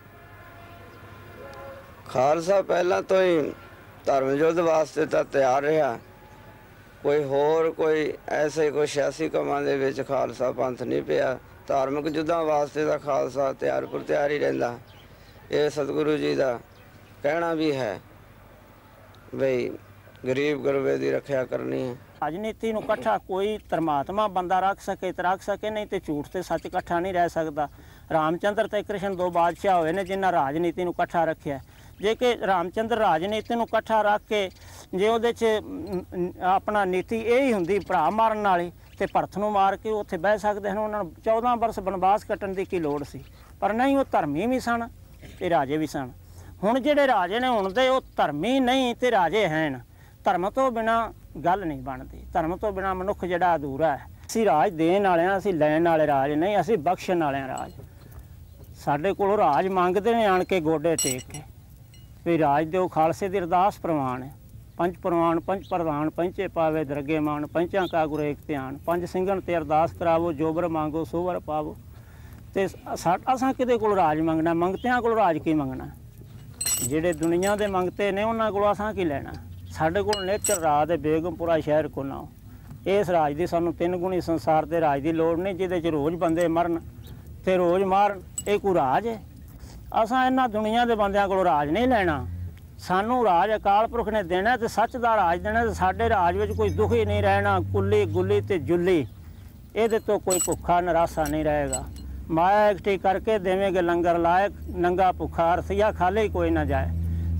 ਖਾਲਸਾ ਪਹਿਲਾਂ ਤੋਂ ਹੀ ਧਰਮ ਯੁੱਧ ਵਾਸਤੇ ਤਾਂ ਤਿਆਰ ਰਿਹਾ। ਕੋਈ ਹੋਰ ਕੋਈ ਐਸੇ ਕੋਈ ਸਿਆਸੀ ਕੰਮਾਂ ਦੇ ਵਿੱਚ ਖਾਲਸਾ ਪੰਥ ਨਹੀਂ ਪਿਆ। ਧਾਰਮਿਕ ਯੁੱਧਾਂ ਵਾਸਤੇ ਤਾਂ ਖਾਲਸਾ ਤਿਆਰ ਪਰ ਤਿਆਰ ਹੀ ਰਹਿੰਦਾ। ਇਹ ਸਤਿਗੁਰੂ ਜੀ ਦਾ ਕਹਿਣਾ ਵੀ ਹੈ ਬਈ ਗਰੀਬ ਗੁਰਬੇ ਦੀ ਰੱਖਿਆ ਕਰਨੀ ਹੈ। ਰਾਜਨੀਤੀ ਨੂੰ ਇਕੱਠਾ ਕੋਈ ਧਰਮਾਤਮਾ ਬੰਦਾ ਰੱਖ ਸਕੇ ਤਾਂ ਰੱਖ ਸਕੇ, ਨਹੀਂ ਤੇ ਝੂਠ ਤੇ ਸੱਚ ਇਕੱਠਾ ਨਹੀਂ ਰਹਿ ਸਕਦਾ। ਰਾਮਚੰਦਰ ਤੇ ਕ੍ਰਿਸ਼ਨ ਦੋ ਬਾਦਸ਼ਾਹ ਹੋਏ ਨੇ ਜਿਨ੍ਹਾਂ ਰਾਜਨੀਤੀ ਨੂੰ ਇਕੱਠਾ ਰੱਖਿਆ। ਜੇ ਕਿ ਰਾਮਚੰਦਰ ਰਾਜਨੀਤੀ ਨੂੰ ਇਕੱਠਾ ਰੱਖ ਕੇ ਜੇ ਉਹਦੇ 'ਚ ਆਪਣਾ ਨੀਤੀ ਇਹ ਹੀ ਹੁੰਦੀ ਭਰਾ ਮਾਰਨ ਵਾਲੀ, ਤੇ ਭਰਤ ਨੂੰ ਮਾਰ ਕੇ ਉੱਥੇ ਬਹਿ ਸਕਦੇ ਹਨ। ਉਹਨਾਂ ਨੂੰ ਚੌਦਾਂ ਵਰਸ ਬਨਵਾਸ ਕੱਟਣ ਦੀ ਕੀ ਲੋੜ ਸੀ? ਪਰ ਨਹੀਂ, ਉਹ ਧਰਮੀ ਵੀ ਸਨ ਤੇ ਰਾਜੇ ਵੀ ਸਨ। ਹੁਣ ਜਿਹੜੇ ਰਾਜੇ ਨੇ ਹੁਣ ਦੇ ਉਹ ਧਰਮੀ ਨਹੀਂ ਤੇ ਰਾਜੇ ਹਨ। ਧਰਮ ਤੋਂ ਬਿਨਾਂ ਗੱਲ ਨਹੀਂ ਬਣਦੀ। ਧਰਮ ਤੋਂ ਬਿਨਾਂ ਮਨੁੱਖ ਜਿਹੜਾ ਅਧੂਰਾ ਹੈ। ਅਸੀਂ ਰਾਜ ਦੇਣ ਵਾਲੇ ਹਾਂ, ਅਸੀਂ ਲੈਣ ਵਾਲੇ ਰਾਜ ਨਹੀਂ, ਅਸੀਂ ਬਖਸ਼ਣ ਵਾਲੇ ਹਾਂ ਰਾਜ। ਸਾਡੇ ਕੋਲੋਂ ਰਾਜ ਮੰਗਦੇ ਨੇ ਆਣ ਕੇ ਗੋਡੇ ਟੇਕ ਕੇ ਵੀ ਰਾਜ ਦਿਓ। ਖਾਲਸੇ ਦੀ ਅਰਦਾਸ ਪ੍ਰਵਾਨ ਹੈ। ਪੰਜ ਪ੍ਰਵਾਨ ਪੰਜ ਪ੍ਰਧਾਨ ਪੰਚੇ ਪਾਵੇ ਦਰਗੇ ਮਾਨ, ਪੰਚਾਂ ਕਾ ਗੁਰ ਏਕ ਧਿਆਨ, ਪੰਜ ਸਿੰਘਣ ਤੇ ਅਰਦਾਸ ਕਰਾਵੋ, ਜੋਬਰ ਮੰਗੋ ਸੋਵਰ ਪਾਵੋ। ਤੇ ਅਸਾਂ ਕਿਹਦੇ ਕੋਲ ਰਾਜ ਮੰਗਣਾ? ਮੰਗਤਿਆਂ ਕੋਲ ਰਾਜ ਕੀ ਮੰਗਣਾ? ਜਿਹੜੇ ਦੁਨੀਆ ਦੇ ਮੰਗਤੇ ਨੇ ਉਹਨਾਂ ਕੋਲ ਅਸਾਂ ਕੀ ਲੈਣਾ? ਸਾਡੇ ਕੋਲ ਨੇਚਰ ਰਾਜ ਦੇ ਬੇਗਮਪੁਰਾ ਸ਼ਹਿਰ ਕੋ ਨਾ। ਇਸ ਰਾਜ ਦੀ ਸਾਨੂੰ ਤਿੰਨ ਗੁਣੀ ਸੰਸਾਰ ਦੇ ਰਾਜ ਦੀ ਲੋੜ ਨਹੀਂ ਜਿਹਦੇ 'ਚ ਰੋਜ਼ ਬੰਦੇ ਮਰਨ ਤੇ ਰੋਜ਼ ਮਾਰਨ। ਇਹ ਕੋਈ ਰਾਜ ਹੈ? ਅਸਾਂ ਇਹਨਾਂ ਦੁਨੀਆ ਦੇ ਬੰਦਿਆਂ ਕੋਲ ਰਾਜ ਨਹੀਂ ਲੈਣਾ। ਸਾਨੂੰ ਰਾਜ ਅਕਾਲ ਪੁਰਖ ਨੇ ਦੇਣਾ ਤੇ ਸੱਚ ਦਾ ਰਾਜ ਦੇਣਾ। ਤੇ ਸਾਡੇ ਰਾਜ ਵਿੱਚ ਕੋਈ ਦੁਖੀ ਨਹੀਂ ਰਹਿਣਾ। ਕੁੱਲੀ ਗੁੱਲੀ ਤੇ ਜੁੱਲੀ, ਇਹਦੇ ਤੋਂ ਕੋਈ ਭੁੱਖਾ ਨਰਾਸਾ ਨਹੀਂ ਰਹੇਗਾ। ਮਾਇਆ ਇਕੱਠੀ ਕਰਕੇ ਦੇਵੇਂਗੇ ਲੰਗਰ ਲਾਇਕ, ਨੰਗਾ ਭੁੱਖਾ ਰਸੀਆ ਖਾਲੇ ਹੀ ਕੋਈ ਨਾ ਜਾਏ।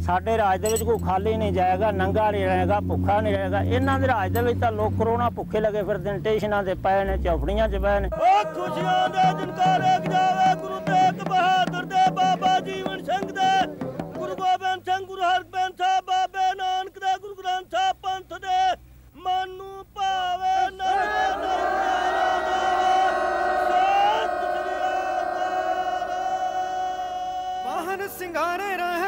ਸਾਡੇ ਰਾਜ ਦੇ ਵਿੱਚ ਕੋਈ ਖਾਲੀ ਨਹੀਂ ਜਾਏਗਾ, ਨੰਗਾ ਨਹੀਂ ਰਹੇਗਾ, ਭੁੱਖਾ ਨਹੀਂ ਰਹੇਗਾ। ਇਹਨਾਂ ਦੇ ਰਾਜ ਦੇ ਵਿੱਚ ਤਾਂ ਲੋਕ ਕਰੋਨਾ ਭੁੱਖੇ ਲੱਗੇ ਫਿਰਦੇ ਨੇ, ਸਟੇਸ਼ਨਾਂ ਤੇ ਪਏ ਨੇ, ਚੌਪੜੀਆਂ 'ਚ ਪਏ ਨੇ। ਓ ਖੁਸ਼ੀਆਂ ਦੇ ਜਨਕਾਰੇ ਜਾਵੇ ਗੁਰੂ ਤੇਗ ਬਹਾਦਰ ਦੇ, ਬਾਬਾ ਜੀਵਨ ਸਿੰਘ ਦੇ, ਗੁਰੂ ਗੋਬਿੰਦ ਸਿੰਘ, ਗੁਰੂ ਹਰਗੋਬਿੰਦ ਸਾਹਿਬ, ਬਾਬੇ ਨਾਨਕ ਦੇ, ਗੁਰੂ ਗ੍ਰੰਥ ਸਾਹਿਬ ਪੰਥ ਦੇ, ਮਨ ਨੂੰ ਭਾਵੇ ਨਰਕ ਵਾਹਨ ਸਿੰਗਾਰੇ ਰਹੇ,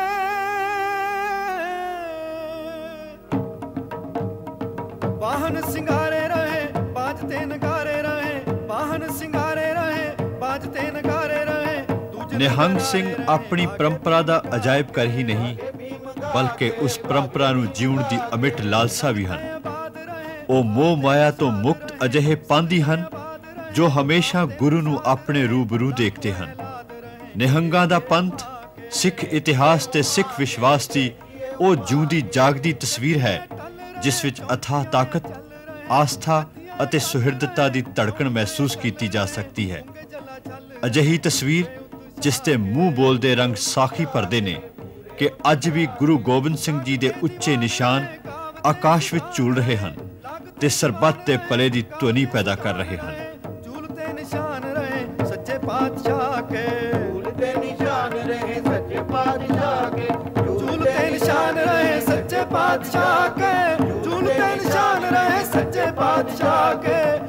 ਵਾਹਨ ਸਿੰਗਾਰੇ ਰਹੇ, ਬਾਜਤੇ ਨਗਾਰੇ ਰਹੇ, ਵਾਹਨ ਸਿੰਗਾਰੇ ਰਹੇ, ਬਾਜਤੇ ਨਗਾਰੇ ਰਹੇ। ਨਿਹੰਗ ਸਿੰਘ ਆਪਣੀ ਪਰੰਪਰਾ ਦਾ ਅਜਾਇਬ ਕਰ ਹੀ ਨਹੀਂ, ਬਲਕਿ ਉਸ ਪਰੰਪਰਾ ਨੂੰ ਜਿਉਣ ਦੀ ਅਮਿੱਟ ਲਾਲਸਾ ਵੀ ਹਨ। ਉਹ ਮੋਹ ਮਾਇਆ ਤੋਂ ਮੁਕਤ ਅਜਿਹੇ ਪਾਂਦੀ ਹਨ ਜੋ ਹਮੇਸ਼ਾ ਗੁਰੂ ਨੂੰ ਆਪਣੇ ਰੂਬਰੂ ਦੇਖਦੇ ਹਨ। ਨਿਹੰਗਾਂ ਦਾ ਪੰਥ ਸਿੱਖ ਇਤਿਹਾਸ ਤੇ ਸਿੱਖ ਵਿਸ਼ਵਾਸ ਦੀ ਉਹ ਜਿਉਂਦੀ ਜਾਗਦੀ ਤਸਵੀਰ ਹੈ ਜਿਸ ਵਿੱਚ ਅਥਾਹ ਤਾਕਤ, ਆਸਥਾ ਅਤੇ ਸੁਹਿਰਦਤਾ ਦੀ ਧੜਕਣ ਮਹਿਸੂਸ ਕੀਤੀ ਜਾ ਸਕਦੀ ਹੈ। ਅਜਿਹੀ ਤਸਵੀਰ ਜਿਸ ਤੇ ਮੂੰਹ ਬੋਲਦੇ ਰੰਗ ਸਾਖੀ ਭਰਦੇ ਨੇ ਕਿ ਅੱਜ ਵੀ ਗੁਰੂ ਗੋਬਿੰਦ ਸਿੰਘ ਜੀ ਦੇ ਉੱਚੇ ਨਿਸ਼ਾਨ ਆਕਾਸ਼ ਵਿੱਚ ਝੂਲ ਰਹੇ ਹਨ ਤੇ ਸਰਬੱਤ ਦੇ ਭਲੇ ਦੀ ਧੁਨੀ ਪੈਦਾ ਕਰ ਰਹੇ ਹਨ। ਝੂਲਤੇ ਨਿਸ਼ਾਨ ਰਹੇ ਸੱਚੇ ਪਾਤਸ਼ਾਹ ਕੇ, ਝੂਲਤੇ ਨਿਸ਼ਾਨ ਰਹੇ ਸੱਚੇ ਪਾਤਸ਼ਾਹ ਕੇ, ਝੂਲਤੇ ਨਿਸ਼ਾਨ ਰਹੇ ਸੱਚੇ ਪਾਤਸ਼ਾਹ ਕੇ, ਝੂਲਤੇ ਨਿਸ਼ਾਨ ਰਹੇ ਸੱਚੇ ਪਾਤਸ਼ਾਹ ਕੇ।